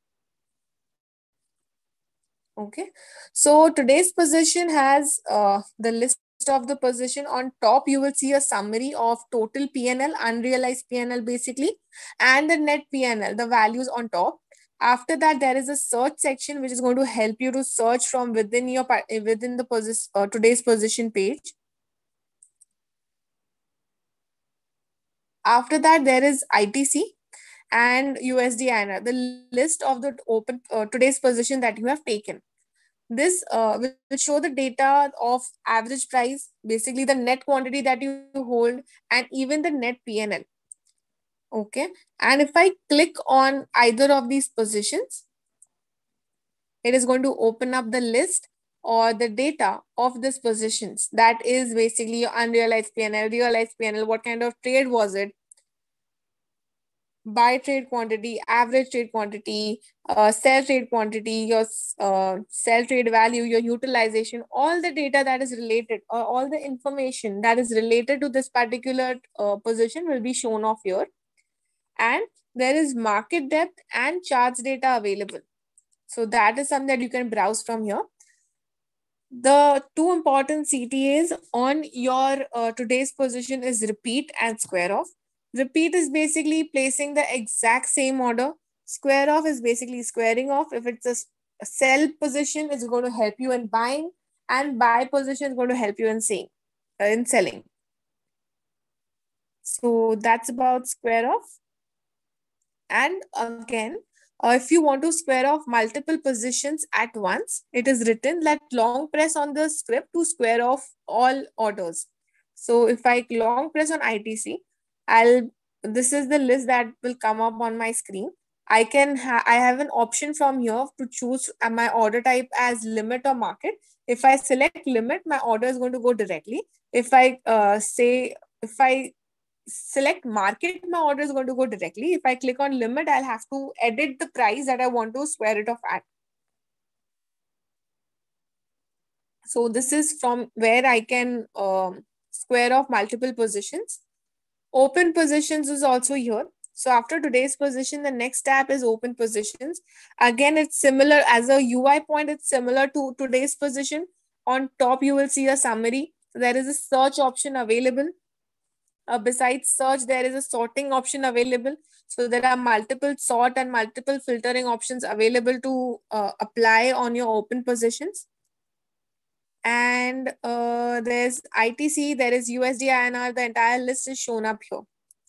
Okay, so today's position has the list of the position. On top you will see a summary of total PNL, unrealized PNL basically, and the net PNL, the values on top. After that, there is a search section which is going to help you to search from within the today's position page. After that, there is ITC and USD INR, the list of the open today's position that you have taken. This will show the data of average price, basically the net quantity that you hold, and even the net PNL. Okay. And if I click on either of these positions, it is going to open up the list or the data of these positions. That is basically your unrealized PNL, realized PNL, what kind of trade was it, buy trade quantity, average trade quantity, sell trade quantity, your sell trade value, your utilization, all the data that is related, or all the information that is related to this particular position will be shown off here. And there is market depth and charts data available. So that is something that you can browse from here. The two important CTAs on your today's position is repeat and square off. Repeat is basically placing the exact same order. Square off is basically squaring off. If it's a sell position, it's going to help you in buying, and buy position is going to help you in selling. So that's about square off. And again, if you want to square off multiple positions at once, it is written that long press on the script to square off all orders. So if I long press on ITC, this is the list that will come up on my screen. I have an option from here to choose my order type as limit or market. If I select limit, my order is going to go directly. If I select market, my order is going to go directly. If I click on limit, I'll have to edit the price that I want to square it off at. So this is from where I can square off multiple positions. Open positions is also here. So after today's position, the next tab is open positions. Again, it's similar as a UI point. It's similar to today's position. On top, you will see a summary. There is a search option available. Besides search, there is a sorting option available. So there are multiple sort and multiple filtering options available to apply on your open positions. And there's ITC, there is USD INR, the entire list is shown up here.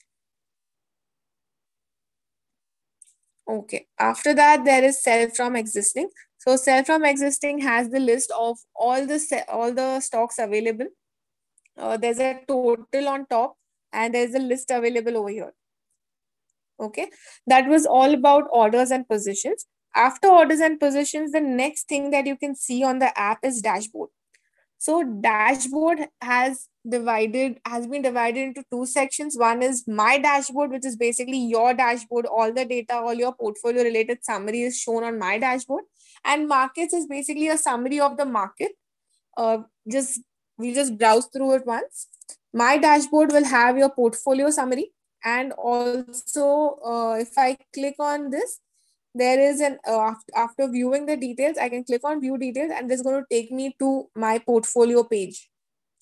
Okay, after that, there is sell from existing. So sell from existing has the list of all the stocks available. There's a total on top and there's a list available over here. Okay, that was all about orders and positions. After orders and positions, the next thing that you can see on the app is dashboard. So dashboard has been divided into two sections. One is my dashboard, which is basically your dashboard. All the data, all your portfolio related summary is shown on my dashboard. And markets is basically a summary of the market. Just we just browse through it once. My dashboard will have your portfolio summary. And also, if I click on this, there is an after viewing the details, I can click on view details and it's going to take me to my portfolio page.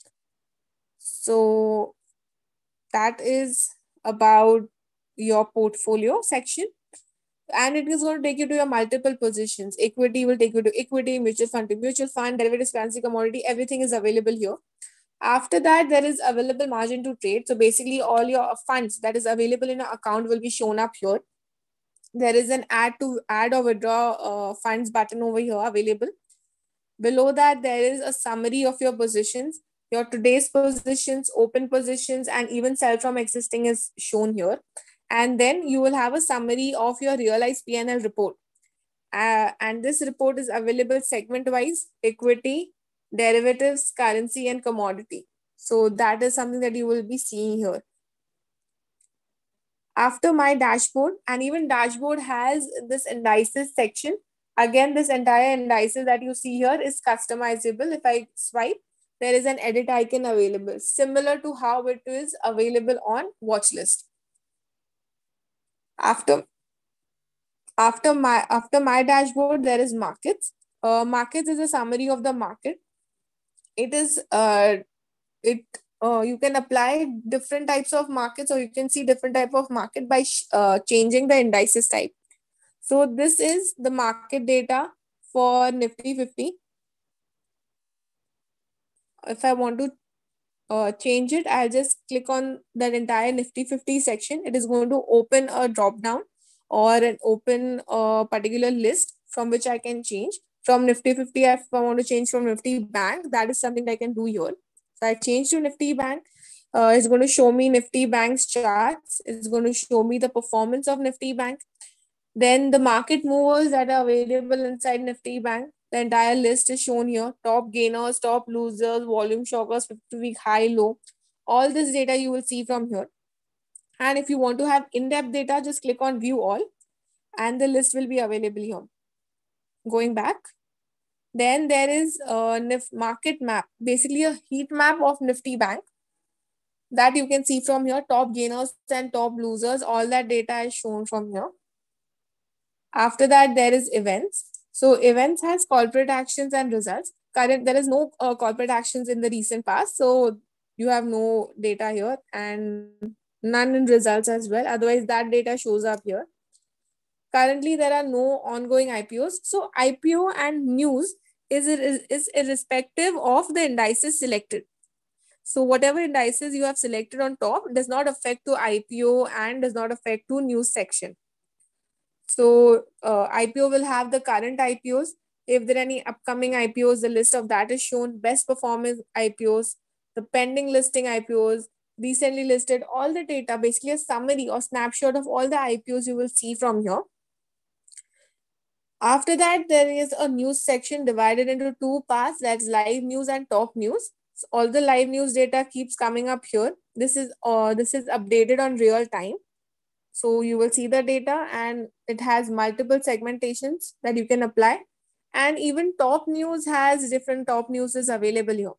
So that is about your portfolio section, and it is going to take you to your multiple positions. Equity will take you to equity, mutual fund to mutual fund, derivatives, currency, commodity, everything is available here. After that, there is available margin to trade. So basically all your funds that is available in your account will be shown up here. There is an add or withdraw funds button over here available. Below that, there is a summary of your positions, your today's positions, open positions, and even sell from existing is shown here. And then you will have a summary of your realized P&L report. And this report is available segment-wise, equity, derivatives, currency, and commodity. So that is something that you will be seeing here. After my dashboard, and even dashboard has this indices section. Again, this entire indices that you see here is customizable. If I swipe, there is an edit icon available, similar to how it is available on watch list. After my dashboard, there is markets. Markets is a summary of the market. It is you can apply different types of markets, or you can see different type of market by changing the indices type. So this is the market data for Nifty 50. If I want to change it, I'll just click on that entire Nifty 50 section. It is going to open a drop down or an open particular list from which I can change. From Nifty 50, if I want to change from Nifty Bank, that is something I can do here. So I change to Nifty Bank. It's going to show me Nifty Bank's charts. It's going to show me the performance of Nifty Bank. Then the market movers that are available inside Nifty Bank. The entire list is shown here. Top gainers, top losers, volume shockers, 50-week high, low. All this data you will see from here. And if you want to have in-depth data, just click on view all and the list will be available here. Going back. Then there is a market map, basically a heat map of Nifty Bank that you can see from here. Top gainers and top losers, all that data is shown from here. After that, there is events. So events has corporate actions and results. There is no corporate actions in the recent past. So you have no data here and none in results as well. Otherwise, that data shows up here. Currently, there are no ongoing IPOs. So IPO and news is irrespective of the indices selected. So whatever indices you have selected on top does not affect to IPO and does not affect to news section. So IPO will have the current IPOs. If there are any upcoming IPOs, the list of that is shown. Best performance IPOs, the pending listing IPOs, recently listed, all the data, basically a summary or snapshot of all the IPOs you will see from here. After that, there is a news section divided into two parts, that's live news and top news. So all the live news data keeps coming up here. This is updated on real time. So you will see the data and it has multiple segmentations that you can apply. And even top news has different top news is available here.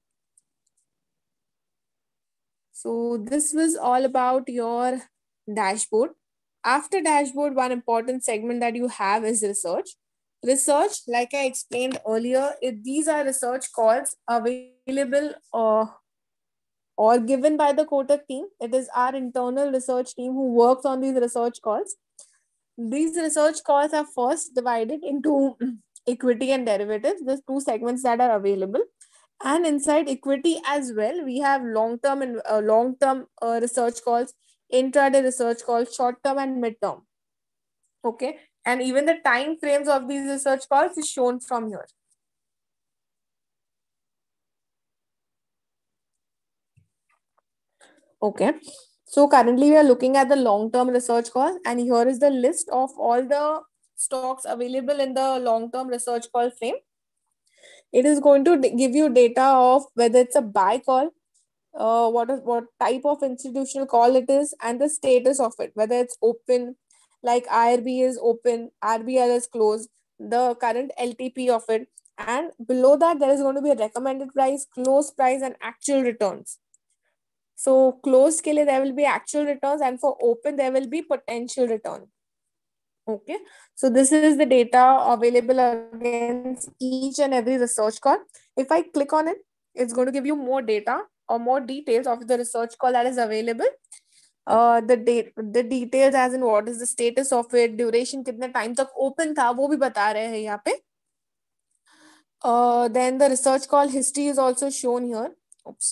So this was all about your dashboard. After dashboard, one important segment that you have is research. Research, like I explained earlier, these are research calls available or given by the Kotak team. It is our internal research team who works on these research calls. These research calls are first divided into equity and derivatives, the two segments that are available. And inside equity as well, we have long-term and long-term research calls, intraday research calls, short-term and mid-term. Okay, and even the time frames of these research calls is shown from here. Okay, so currently we are looking at the long-term research call, and here is the list of all the stocks available in the long-term research call frame. It is going to give you data of whether it's a buy call, what type of institutional call it is, and the status of it, whether it's open, like IRB is open, RBL is closed, the current LTP of it, and below that there is going to be a recommended price, close price, and actual returns. So closed ke liye there will be actual returns, and for open there will be potential return. Okay, so this is the data available against each and every research call. If I click on it, it's going to give you more data or more details of the research call that is available. The details as in what is the status of it, duration कितने time तक open था वो भी बता रहे हैं यहाँ पे. Then the research call history is also shown here. Oops.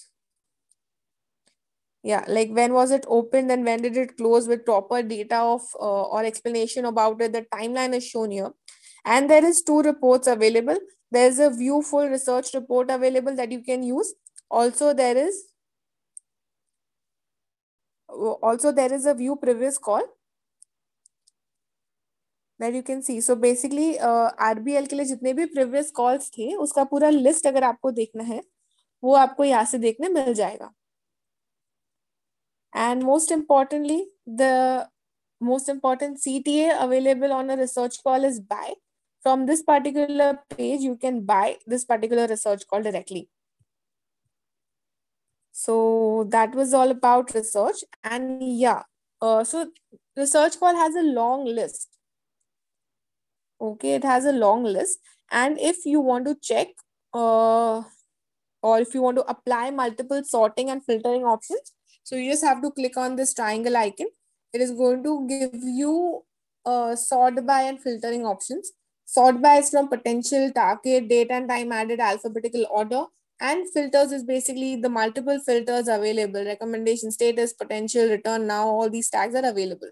Yeah, like when was it opened and when did it close with proper data of or explanation about it. The timeline is shown here. And there is two reports available. There's a view full research report available that you can use. Also, there is a view previous call that you can see. So basically RBL के लिए जितने भी previous calls थे उसका पूरा list अगर आपको देखना है वो आपको यहाँ से देखने मिल जाएगा. And most importantly, the most important CTA available on a research call is buy. From this particular page, you can buy this particular research call directly. So that was all about research. And yeah, so research call has a long list. Okay, it has a long list. And if you want to check or if you want to apply multiple sorting and filtering options, so you just have to click on this triangle icon. It is going to give you sort by and filtering options. Sort by is from potential, target, date and time added, alphabetical order. And filters is basically the multiple filters available, recommendation, status, potential, return now, all these tags are available.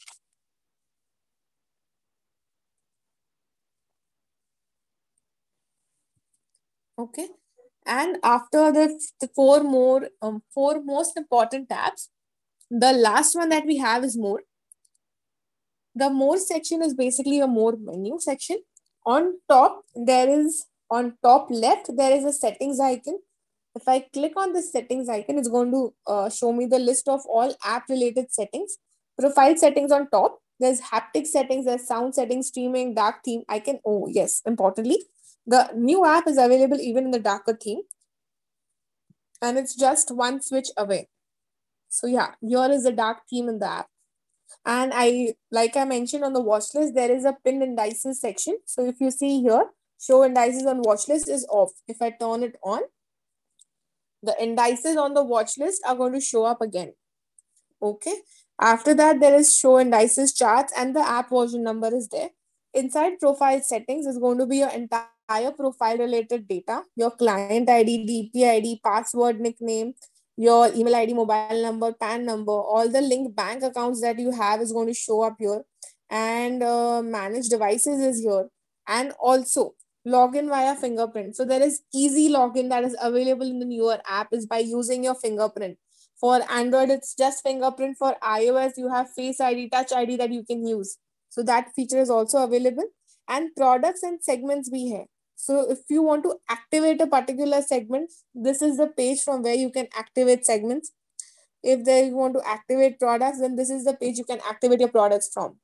Okay. And after the four most important tabs, the last one that we have is more. The more section is basically a more menu section. On top left, there is a settings icon. If I click on the settings icon, it's going to show me the list of all app related settings. Profile settings on top. There's haptic settings, there's sound settings, streaming, dark theme. Importantly, the new app is available even in the darker theme. And it's just one switch away. So yeah, here is the dark theme in the app. And like I mentioned on the watch list, there is a pinned indices section. So if you see here, show indices on watch list is off. If I turn it on, the indices on the watch list are going to show up again. Okay. After that, there is show indices charts and the app version number is there. Inside profile settings is going to be your entire profile related data, your client ID, DP ID, password, nickname, your email ID, mobile number, PAN number, all the linked bank accounts that you have is going to show up here. And manage devices is here. And also login via fingerprint. So there is easy login that is available in the newer app is by using your fingerprint. For Android, it's just fingerprint. For iOS, you have Face ID, Touch ID that you can use. So that feature is also available. And products and segments we have. So if you want to activate a particular segment, this is the page from where you can activate segments. If they want to activate products, then this is the page you can activate your products from.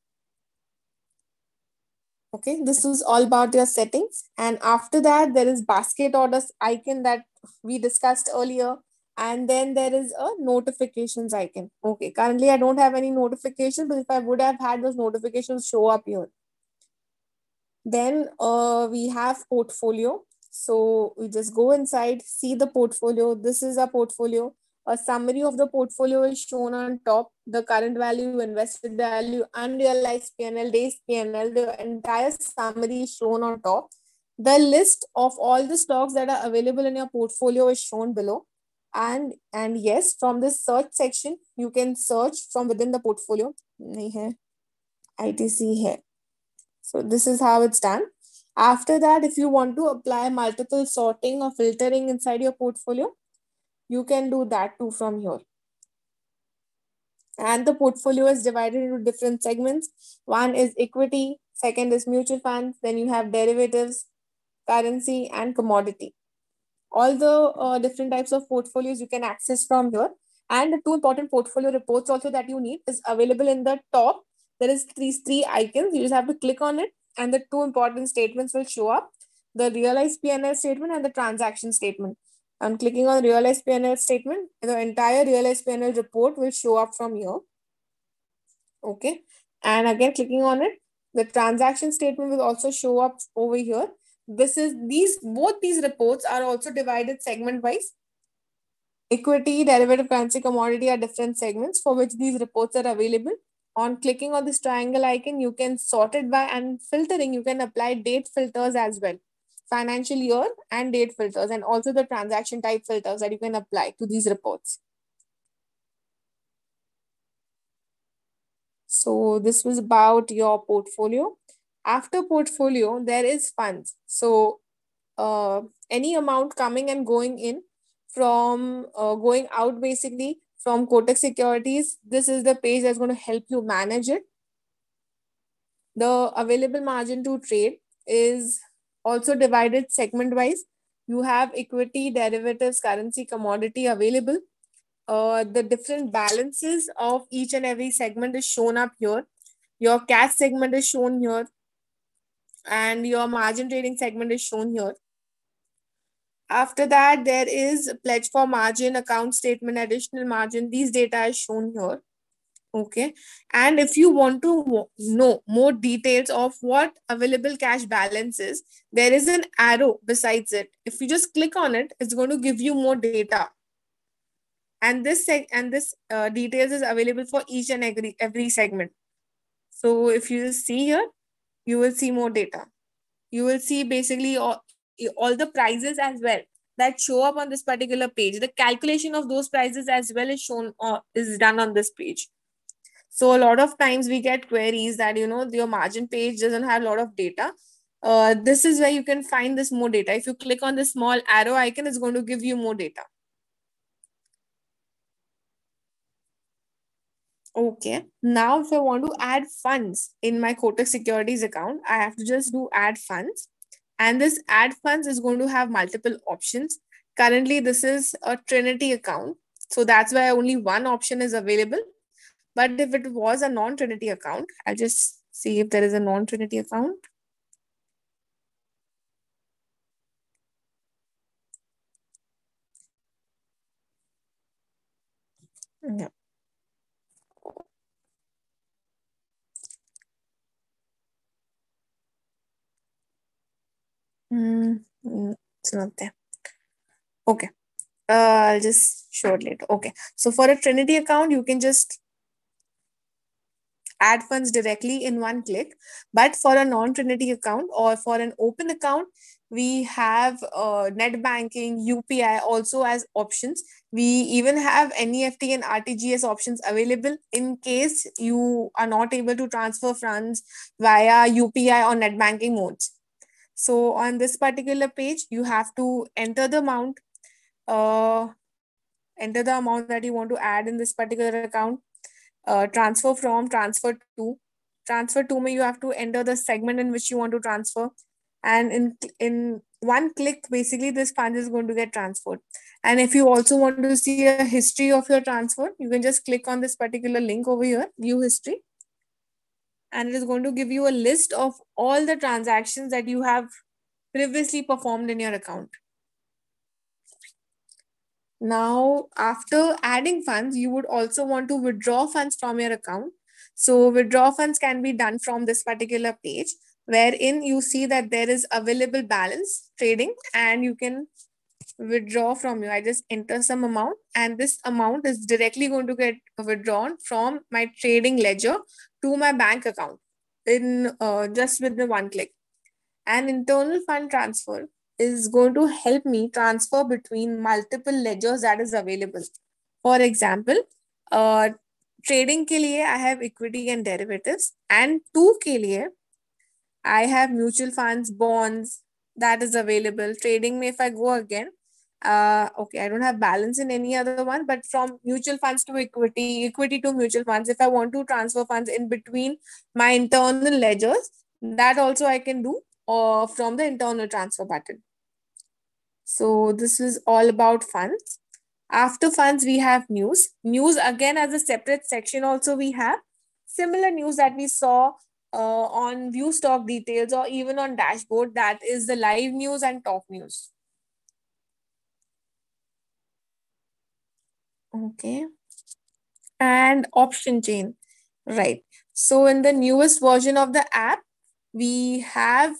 Okay, this is all about your settings. And after that, there is basket orders icon that we discussed earlier. And then there is a notifications icon. Okay, currently I don't have any notifications, but if I would have had those notifications show up here. Then we have portfolio. So we just go inside, see the portfolio. This is a portfolio. A summary of the portfolio is shown on top. The current value, invested value, unrealized PNL, days PNL, the entire summary is shown on top. The list of all the stocks that are available in your portfolio is shown below. And yes, from this search section, you can search from within the portfolio. ITC here. So this is how it's done. After that, if you want to apply multiple sorting or filtering inside your portfolio, you can do that too from here. And the portfolio is divided into different segments. One is equity, second is mutual funds, then you have derivatives, currency, and commodity. All the different types of portfolios you can access from here. And the two important portfolio reports also that you need is available in the top. There is these three icons. You just have to click on it and the two important statements will show up. The realized P&L statement and the transaction statement. I'm clicking on realized P&L statement. The entire realized P&L report will show up from here. Okay. And again, clicking on it, the transaction statement will also show up over here. Both these reports are also divided segment wise. Equity, derivative, currency, commodity are different segments for which these reports are available. On clicking on this triangle icon, you can sort it by, and filtering, you can apply date filters as well. Financial year and date filters, and also the transaction type filters that you can apply to these reports. So this was about your portfolio. After portfolio, there is funds. So any amount coming and going in from going out basically from Kotak Securities, this is the page that's going to help you manage it. The available margin to trade is also divided segment wise. You have equity, derivatives, currency, commodity available. The different balances of each and every segment is shown up here. Your cash segment is shown here and your margin trading segment is shown here. After that, there is pledge for margin, account statement, additional margin. These data is shown here. Okay. And if you want to know more details of what available cash balance is, there is an arrow besides it. If you just click on it, it's going to give you more data. And this details is available for each and every segment. So if you see here, you will see more data. You will see basically all the prices as well that show up on this particular page. The calculation of those prices as well is shown is done on this page. So a lot of times we get queries that, your margin page doesn't have a lot of data. This is where you can find this more data. If you click on the small arrow icon, it's going to give you more data. Okay. Now, if I want to add funds in my Kotak Securities account, I have to just do add funds. And this add funds is going to have multiple options. Currently, this is a Trinity account. So that's why only one option is available. But if it was a non-Trinity account, I'll just see if there is a non-Trinity account. Yeah. It's not there. Okay. I'll just show it later. Okay. So for a Trinity account, you can just add funds directly in one click. But for a non-Trinity account or for an open account, we have net banking, UPI also as options. We even have NEFT and RTGS options available in case you are not able to transfer funds via UPI or net banking modes. So on this particular page, you have to enter the amount, uh, enter the amount that you want to add in this particular account, transfer from, transfer to. Transfer to me, you have to enter the segment in which you want to transfer. And in one click, basically this fund is going to get transferred. And if you also want to see a history of your transfer, you can just click on this particular link over here, view history. And it is going to give you a list of all the transactions that you have previously performed in your account. Now, after adding funds, you would also want to withdraw funds from your account. So withdraw funds can be done from this particular page, wherein you see that there is available balance trading and you can withdraw from you. I just enter some amount and this amount is directly going to get withdrawn from my trading ledger to my bank account in just with the one click. An internal fund transfer is going to help me transfer between multiple ledgers that is available. For example, uh, trading के लिए I have equity and derivatives, and two के लिए I have mutual funds, bonds that is available. Trading में if I go again, okay, I don't have balance in any other one, but from mutual funds to equity, equity to mutual funds, if I want to transfer funds in between my internal ledgers, that also I can do from the internal transfer button. So this is all about funds. After funds, we have news. News again as a separate section also we have. Similar news that we saw on view stock details or even on dashboard, that is the live news and top news. Okay. And option chain, right. So in the newest version of the app, we have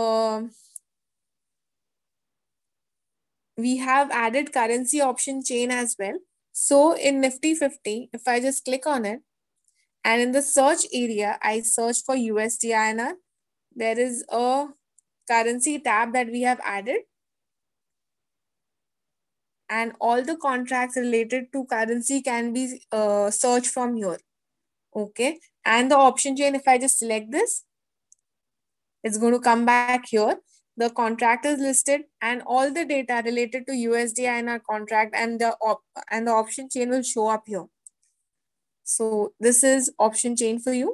added currency option chain as well. So in Nifty 50, if I just click on it, and in the search area, I search for USD INR, there is a currency tab that we have added. And all the contracts related to currency can be searched from here. Okay. And the option chain, if I just select this, it's going to come back here. The contract is listed and all the data related to USD INR contract and the option chain will show up here. So this is option chain for you.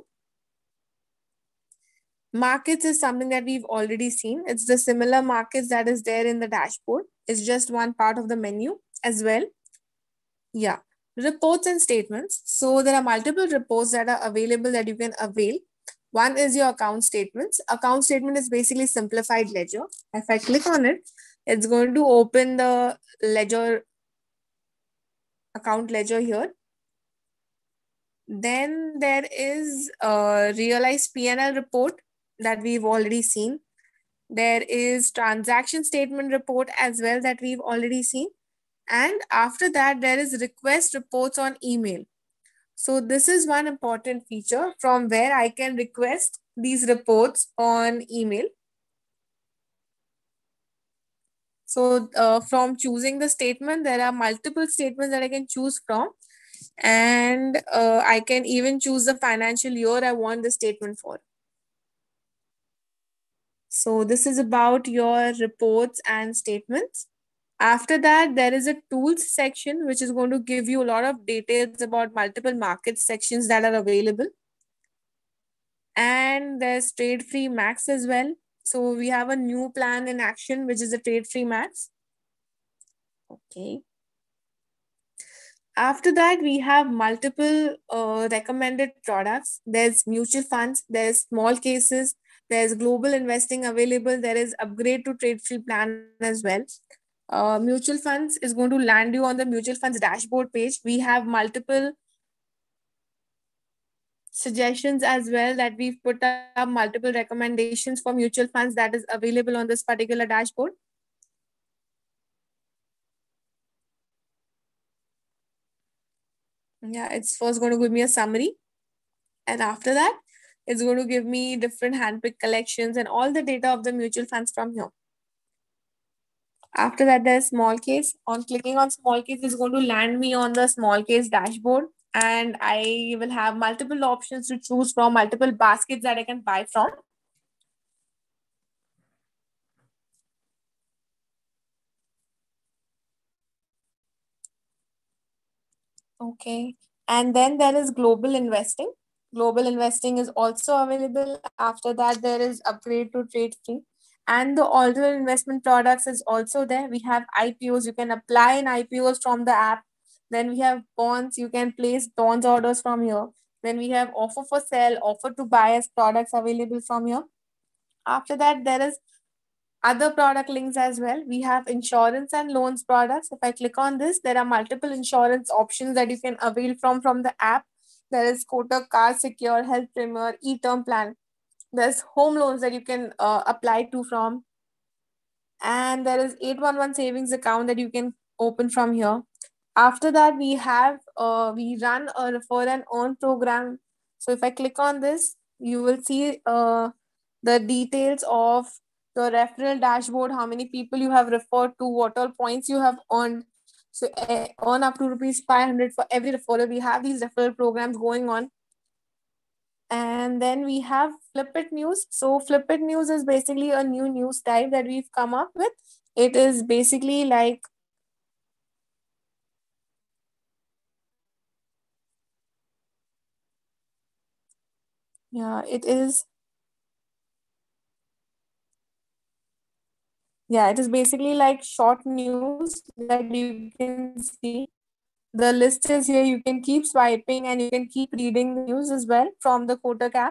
Markets is something that we've already seen. It's the similar markets that is there in the dashboard. It's just one part of the menu as well. Yeah. Reports and statements. So there are multiple reports that are available that you can avail. One is your account statements. Account statement is basically simplified ledger. If I click on it, it's going to open the ledger, account ledger here. Then there is a realized P&L report that we've already seen. There is transaction statement report as well that we've already seen. And after that, there is request reports on email. So this is one important feature from where I can request these reports on email. So from choosing the statement, there are multiple statements that I can choose from. And I can even choose the financial year I want the statement for. So this is about your reports and statements. After that, there is a tools section, which is going to give you a lot of details about multiple market sections that are available. And there's Trade Free Max as well. So we have a new plan in action, which is the Trade Free Max. Okay. After that, we have multiple recommended products. There's mutual funds, there's small cases, there's global investing available, there is upgrade to trade free plan as well. Mutual funds is going to land you on the mutual funds dashboard page. We have multiple suggestions as well that we've put up multiple recommendations for mutual funds that is available on this particular dashboard. Yeah, it's first going to give me a summary. And after that, it's going to give me different handpicked collections and all the data of the mutual funds from here. After that, there's small case. On clicking on small case, it's going to land me on the small case dashboard. And I will have multiple options to choose from, multiple baskets that I can buy from. Okay. And then there is global investing. Global investing is also available. After that, there is upgrade to trade free. And the alternate investment products is also there. We have IPOs. You can apply in IPOs from the app. Then we have bonds. You can place bonds orders from here. Then we have offer for sale, offer to buy as products available from here. After that, there is other product links as well. We have insurance and loans products. If I click on this, there are multiple insurance options that you can avail from the app. There is Kotak Car Secure, Health Premier, e-term plan. There's home loans that you can apply to from, and there is 811 savings account that you can open from here. After that, we run a refer and earn program. So if I click on this, you will see the details of the referral dashboard, how many people you have referred to, what all points you have earned. So earn up to rupees 500 for every referral. We have these referral programs going on. And then we have Flip It News. So Flip It News is basically a new news type that we've come up with. It is basically like, yeah, it is basically like short news that you can see. The list is here. You can keep swiping and you can keep reading the news as well from the Kotak app.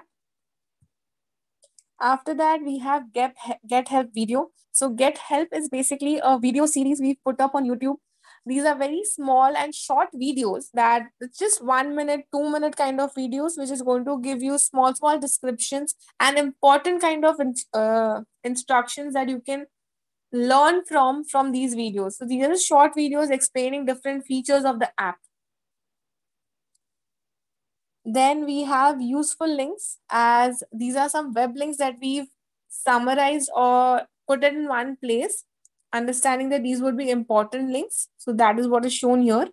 After that, we have Get Help video. So Get Help is basically a video series we've put up on YouTube. These are very small and short videos that it's just 1 minute, 2 minute kind of videos, which is going to give you small descriptions and important kind of instructions that you can learn from these videos. So these are short videos explaining different features of the app. Then we have useful links, as these are some web links that we've summarized or put it in one place, understanding that these would be important links. So that is what is shown here.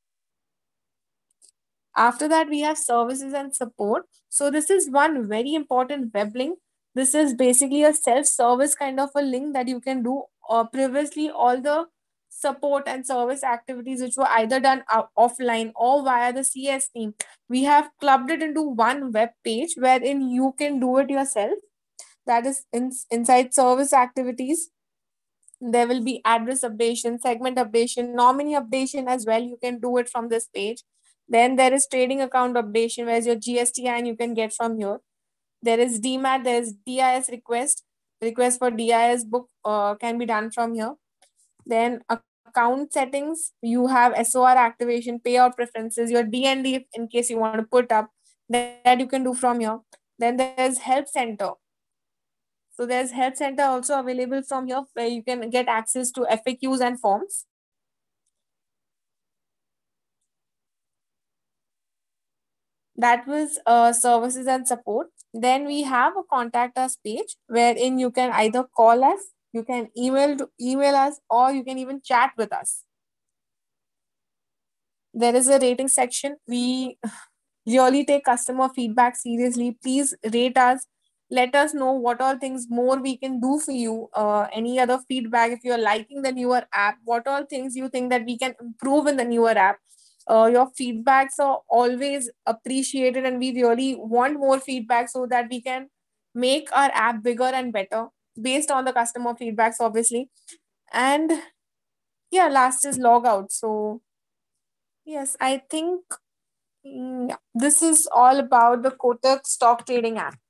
After that, we have services and support. So this is one very important web link. This is basically a self-service kind of a link that you can do. Previously, all the support and service activities which were either done offline or via the CS team, we have clubbed it into one web page wherein you can do it yourself. That is inside service activities. There will be address updation, segment updation, nominee updation as well. You can do it from this page. Then there is trading account updation, where's your GST and you can get from here. There is DMAT, there is DIS request. Request for DIS book can be done from here. Then account settings, you have SOR activation, payout preferences, your DND in case you want to put up, that you can do from here. Then there's help center. So there's help center also available from here where you can get access to FAQs and forms. That was services and support. Then we have a contact us page wherein you can either call us, you can email us, or you can even chat with us. There is a rating section. We really take customer feedback seriously. Please rate us. Let us know what all things more we can do for you. Any other feedback if you're liking the newer app, what all things you think that we can improve in the newer app. Your feedbacks are always appreciated, and we really want more feedback so that we can make our app bigger and better based on the customer feedbacks, obviously. And yeah, last is log out. So, yes, I think yeah, this is all about the Kotak stock trading app.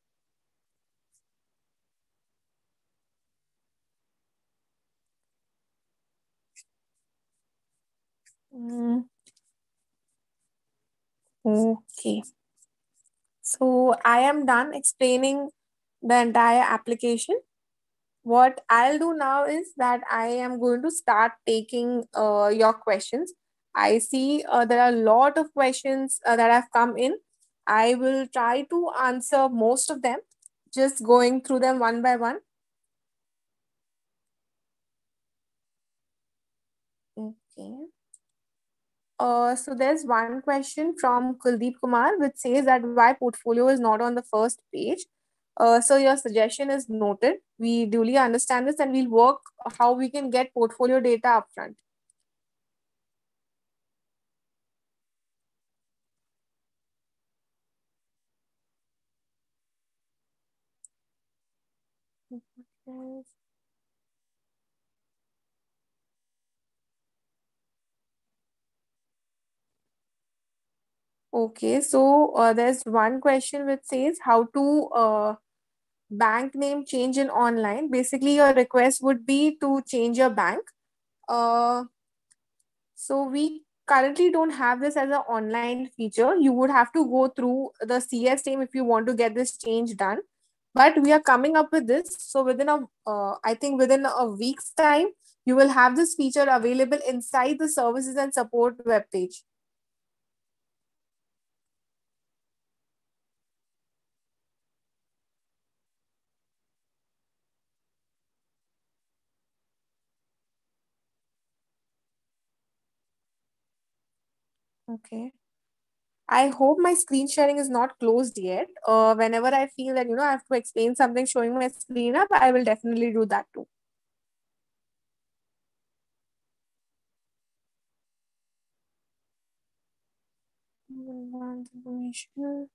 Mm, okay. So I am done explaining the entire application. What I'll do now is that I am going to start taking your questions. I see there are a lot of questions that have come in. I will try to answer most of them, just going through them one by one. Okay. So there's one question from Kuldeep Kumar which says that why portfolio is not on the first page. So your suggestion is noted. We duly understand this and we'll work how we can get portfolio data upfront. Yes. Okay, so there's one question which says how to bank name change in online. Basically, your request would be to change your bank. Uh, so we currently don't have this as an online feature. You would have to go through the CS team if you want to get this change done. But we are coming up with this. So I think within a week's time, you will have this feature available inside the services and support webpage. Okay. I hope my screen sharing is not closed yet. Whenever I feel that I have to explain something showing my screen up, I will definitely do that too. Advanced information.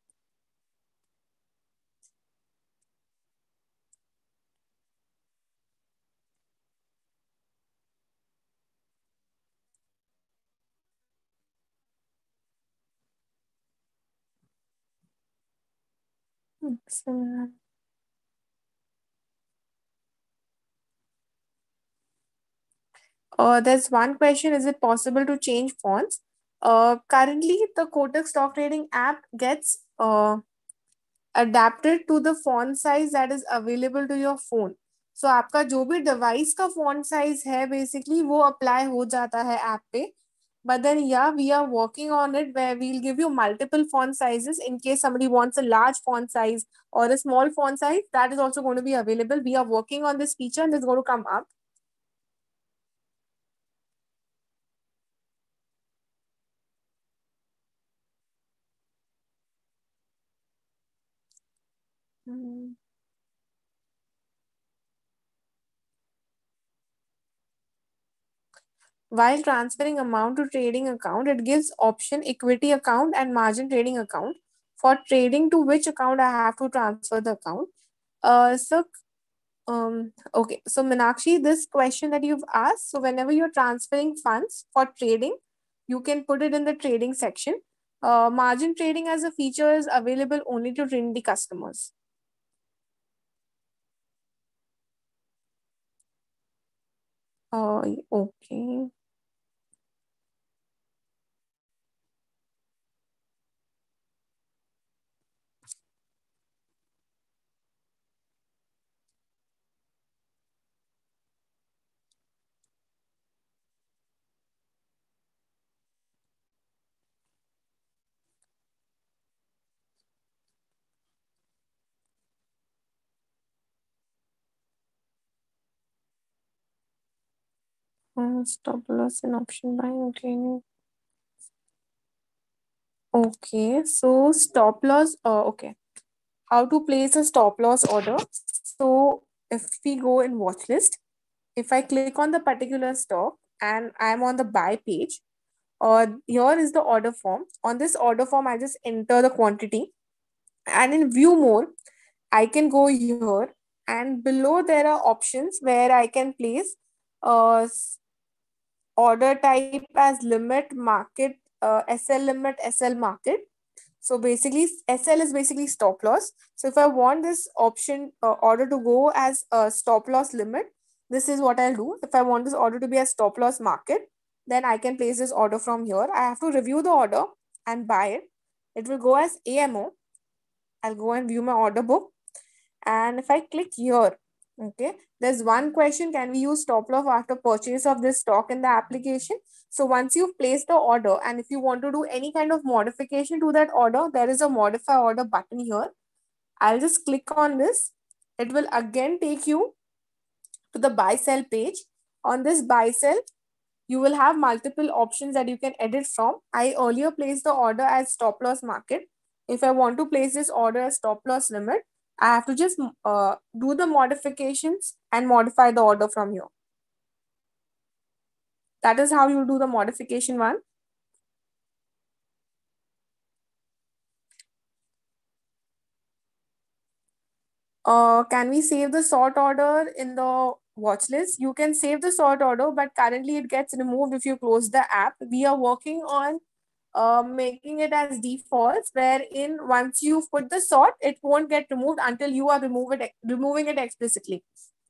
Excellent. There's one question: is it possible to change fonts? Currently, the Kotak stock trading app gets adapted to the font size that is available to your phone. So आपका जो भी device का font size है basically वो apply हो जाता है app पे. But then yeah, we are working on it where we'll give you multiple font sizes in case somebody wants a large font size or a small font size. That is also going to be available. We are working on this feature and it's going to come up. Mm. While transferring amount to trading account, it gives option equity account and margin trading account. For trading to which account I have to transfer the account. So okay. So Minakshi, this question that you've asked, so whenever you're transferring funds for trading, you can put it in the trading section. Margin trading as a feature is available only to Trinity customers. Okay. Stop loss and option buying. Okay. Okay. So stop loss. Okay. How to place a stop loss order? So if we go in watch list, if I click on the particular stock and I'm on the buy page, here is the order form. On this order form, I just enter the quantity, and in view more, I can go here, and below there are options where I can place order type as limit market, SL limit, SL market. So basically, SL is basically stop loss. So if I want this option order to go as a stop loss limit, this is what I'll do. If I want this order to be a stop loss market, then I can place this order from here. I have to review the order and buy it. It will go as AMO. I'll go and view my order book. And if I click here, okay, there's one question: can we use stop loss after purchase of this stock in the application? So once you've placed the order and if you want to do any kind of modification to that order, there is a modify order button here. I'll just click on this. It will again take you to the buy sell page. On this buy sell, you will have multiple options that you can edit from. I earlier placed the order as stop loss market. If I want to place this order as stop loss limit, I have to just do the modifications and modify the order from here. That is how you do the modification one. Can we save the sort order in the watch list? You can save the sort order, but currently it gets removed if you close the app. We are working on making it as defaults, wherein once you put the sort, it won't get removed until you are removing it explicitly.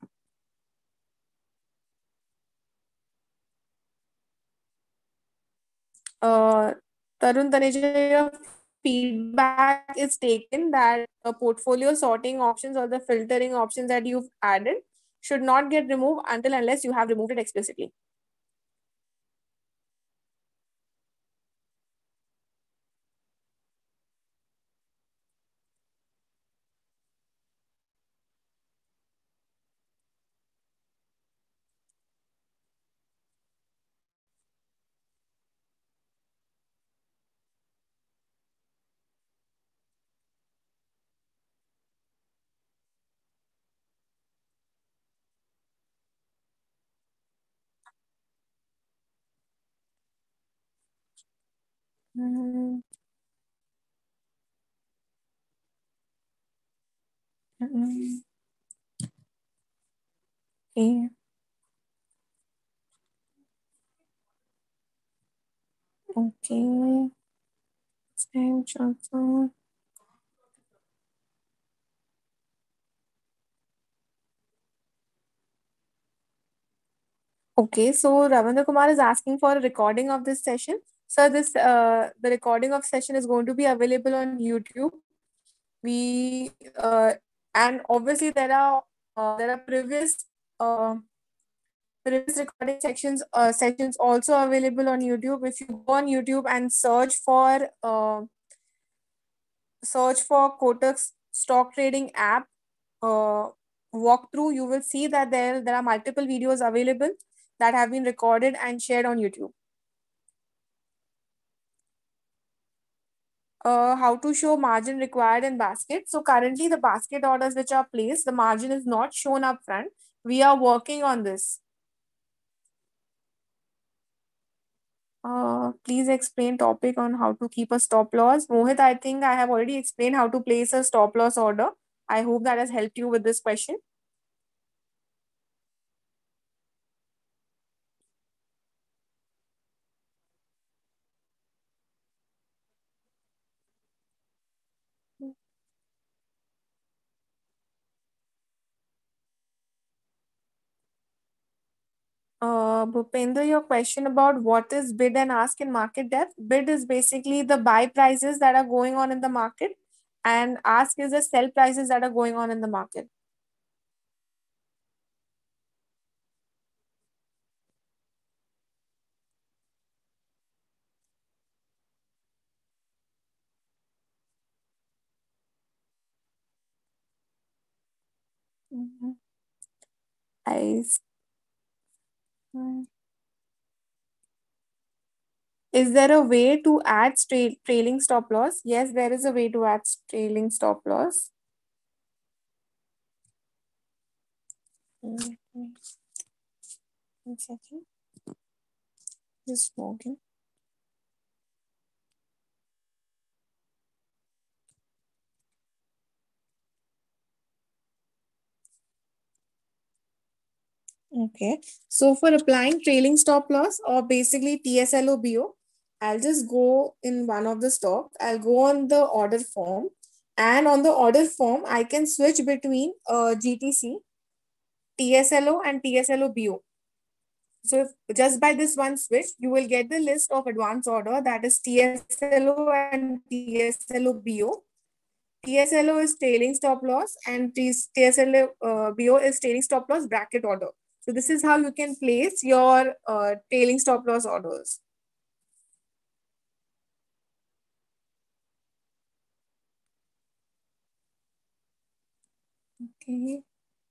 Uh, Tarun Taneja, your feedback is taken that the portfolio sorting options or the filtering options that you've added should not get removed until unless you have removed it explicitly. Mm, mm, Okay. Okay. Sam Johnson. Okay, so Ravindra Kumar is asking for a recording of this session. So this the recording of session is going to be available on YouTube. We and obviously there are uh, previous recording sessions also available on YouTube. If you go on YouTube and search for Kotak's stock trading app uh, walkthrough, you will see that there are multiple videos available that have been recorded and shared on YouTube. How to show margin required in basket. So currently the basket orders which are placed, the margin is not shown up front. We are working on this. Please explain topic on how to keep a stop loss. Mohit, I think I have already explained how to place a stop loss order. I hope that has helped you with this question. Bhupendra, your question about what is bid and ask in market depth. Bid is basically the buy prices that are going on in the market, and ask is the sell prices that are going on in the market. Mhm. I Mm. Is there a way to add trailing stop loss? Yes, there is a way to add trailing stop loss. Mhm. One second. Just smoking. Okay. So for applying trailing stop loss or basically TSLO BO, I'll just go in one of the stock. I'll go on the order form. And on the order form, I can switch between GTC, TSLO, and TSLO BO. So just by this one switch, you will get the list of advance order, that is TSLO and TSLO BO. TSLO is trailing stop loss and TSLO BO is trailing stop loss bracket order. So this is how you can place your trailing stop loss orders. Okay.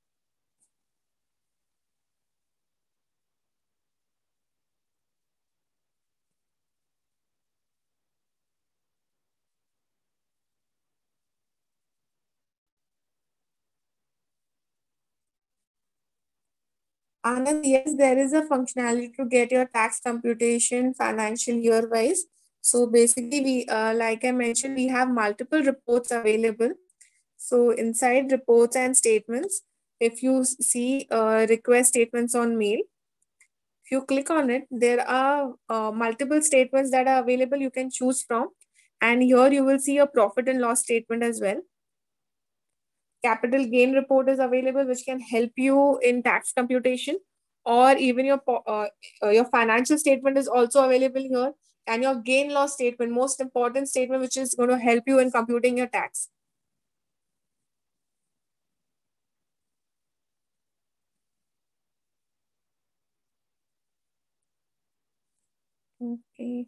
Anand, yes, there is a functionality to get your tax computation financial year wise. So basically, like I mentioned, we have multiple reports available. So inside reports and statements, if you see request statements on mail, if you click on it, there are multiple statements that are available you can choose from. And here you will see a profit and loss statement as well. Capital gain report is available, which can help you in tax computation, or even your financial statement is also available here, and your gain loss statement, most important statement, which is going to help you in computing your tax. Okay.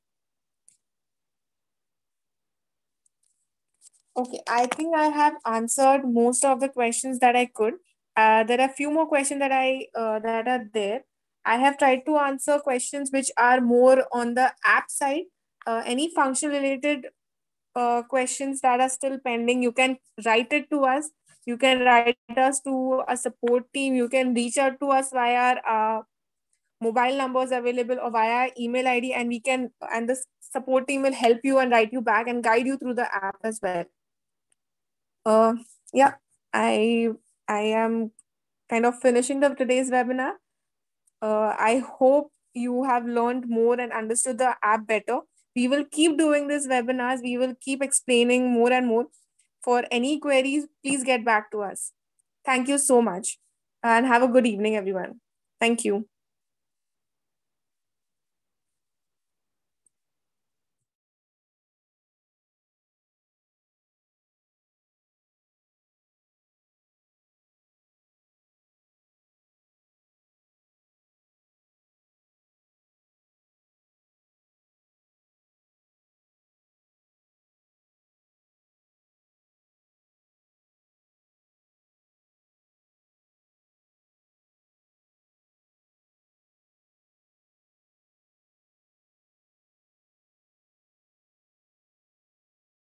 Okay, I think I have answered most of the questions that I could. There are a few more questions that are there. I have tried to answer questions which are more on the app side. Any function related questions that are still pending, you can write it to us. You can write us to a support team. You can reach out to us via mobile numbers available or via email ID, and the support team will help you and write you back and guide you through the app as well. Uh, yeah, I I am kind of finishing the today's webinar. I hope you have learned more and understood the app better. We will keep doing these webinars. We will keep explaining more and more. For any queries, please get back to us. Thank you so much and have a good evening, everyone. Thank you.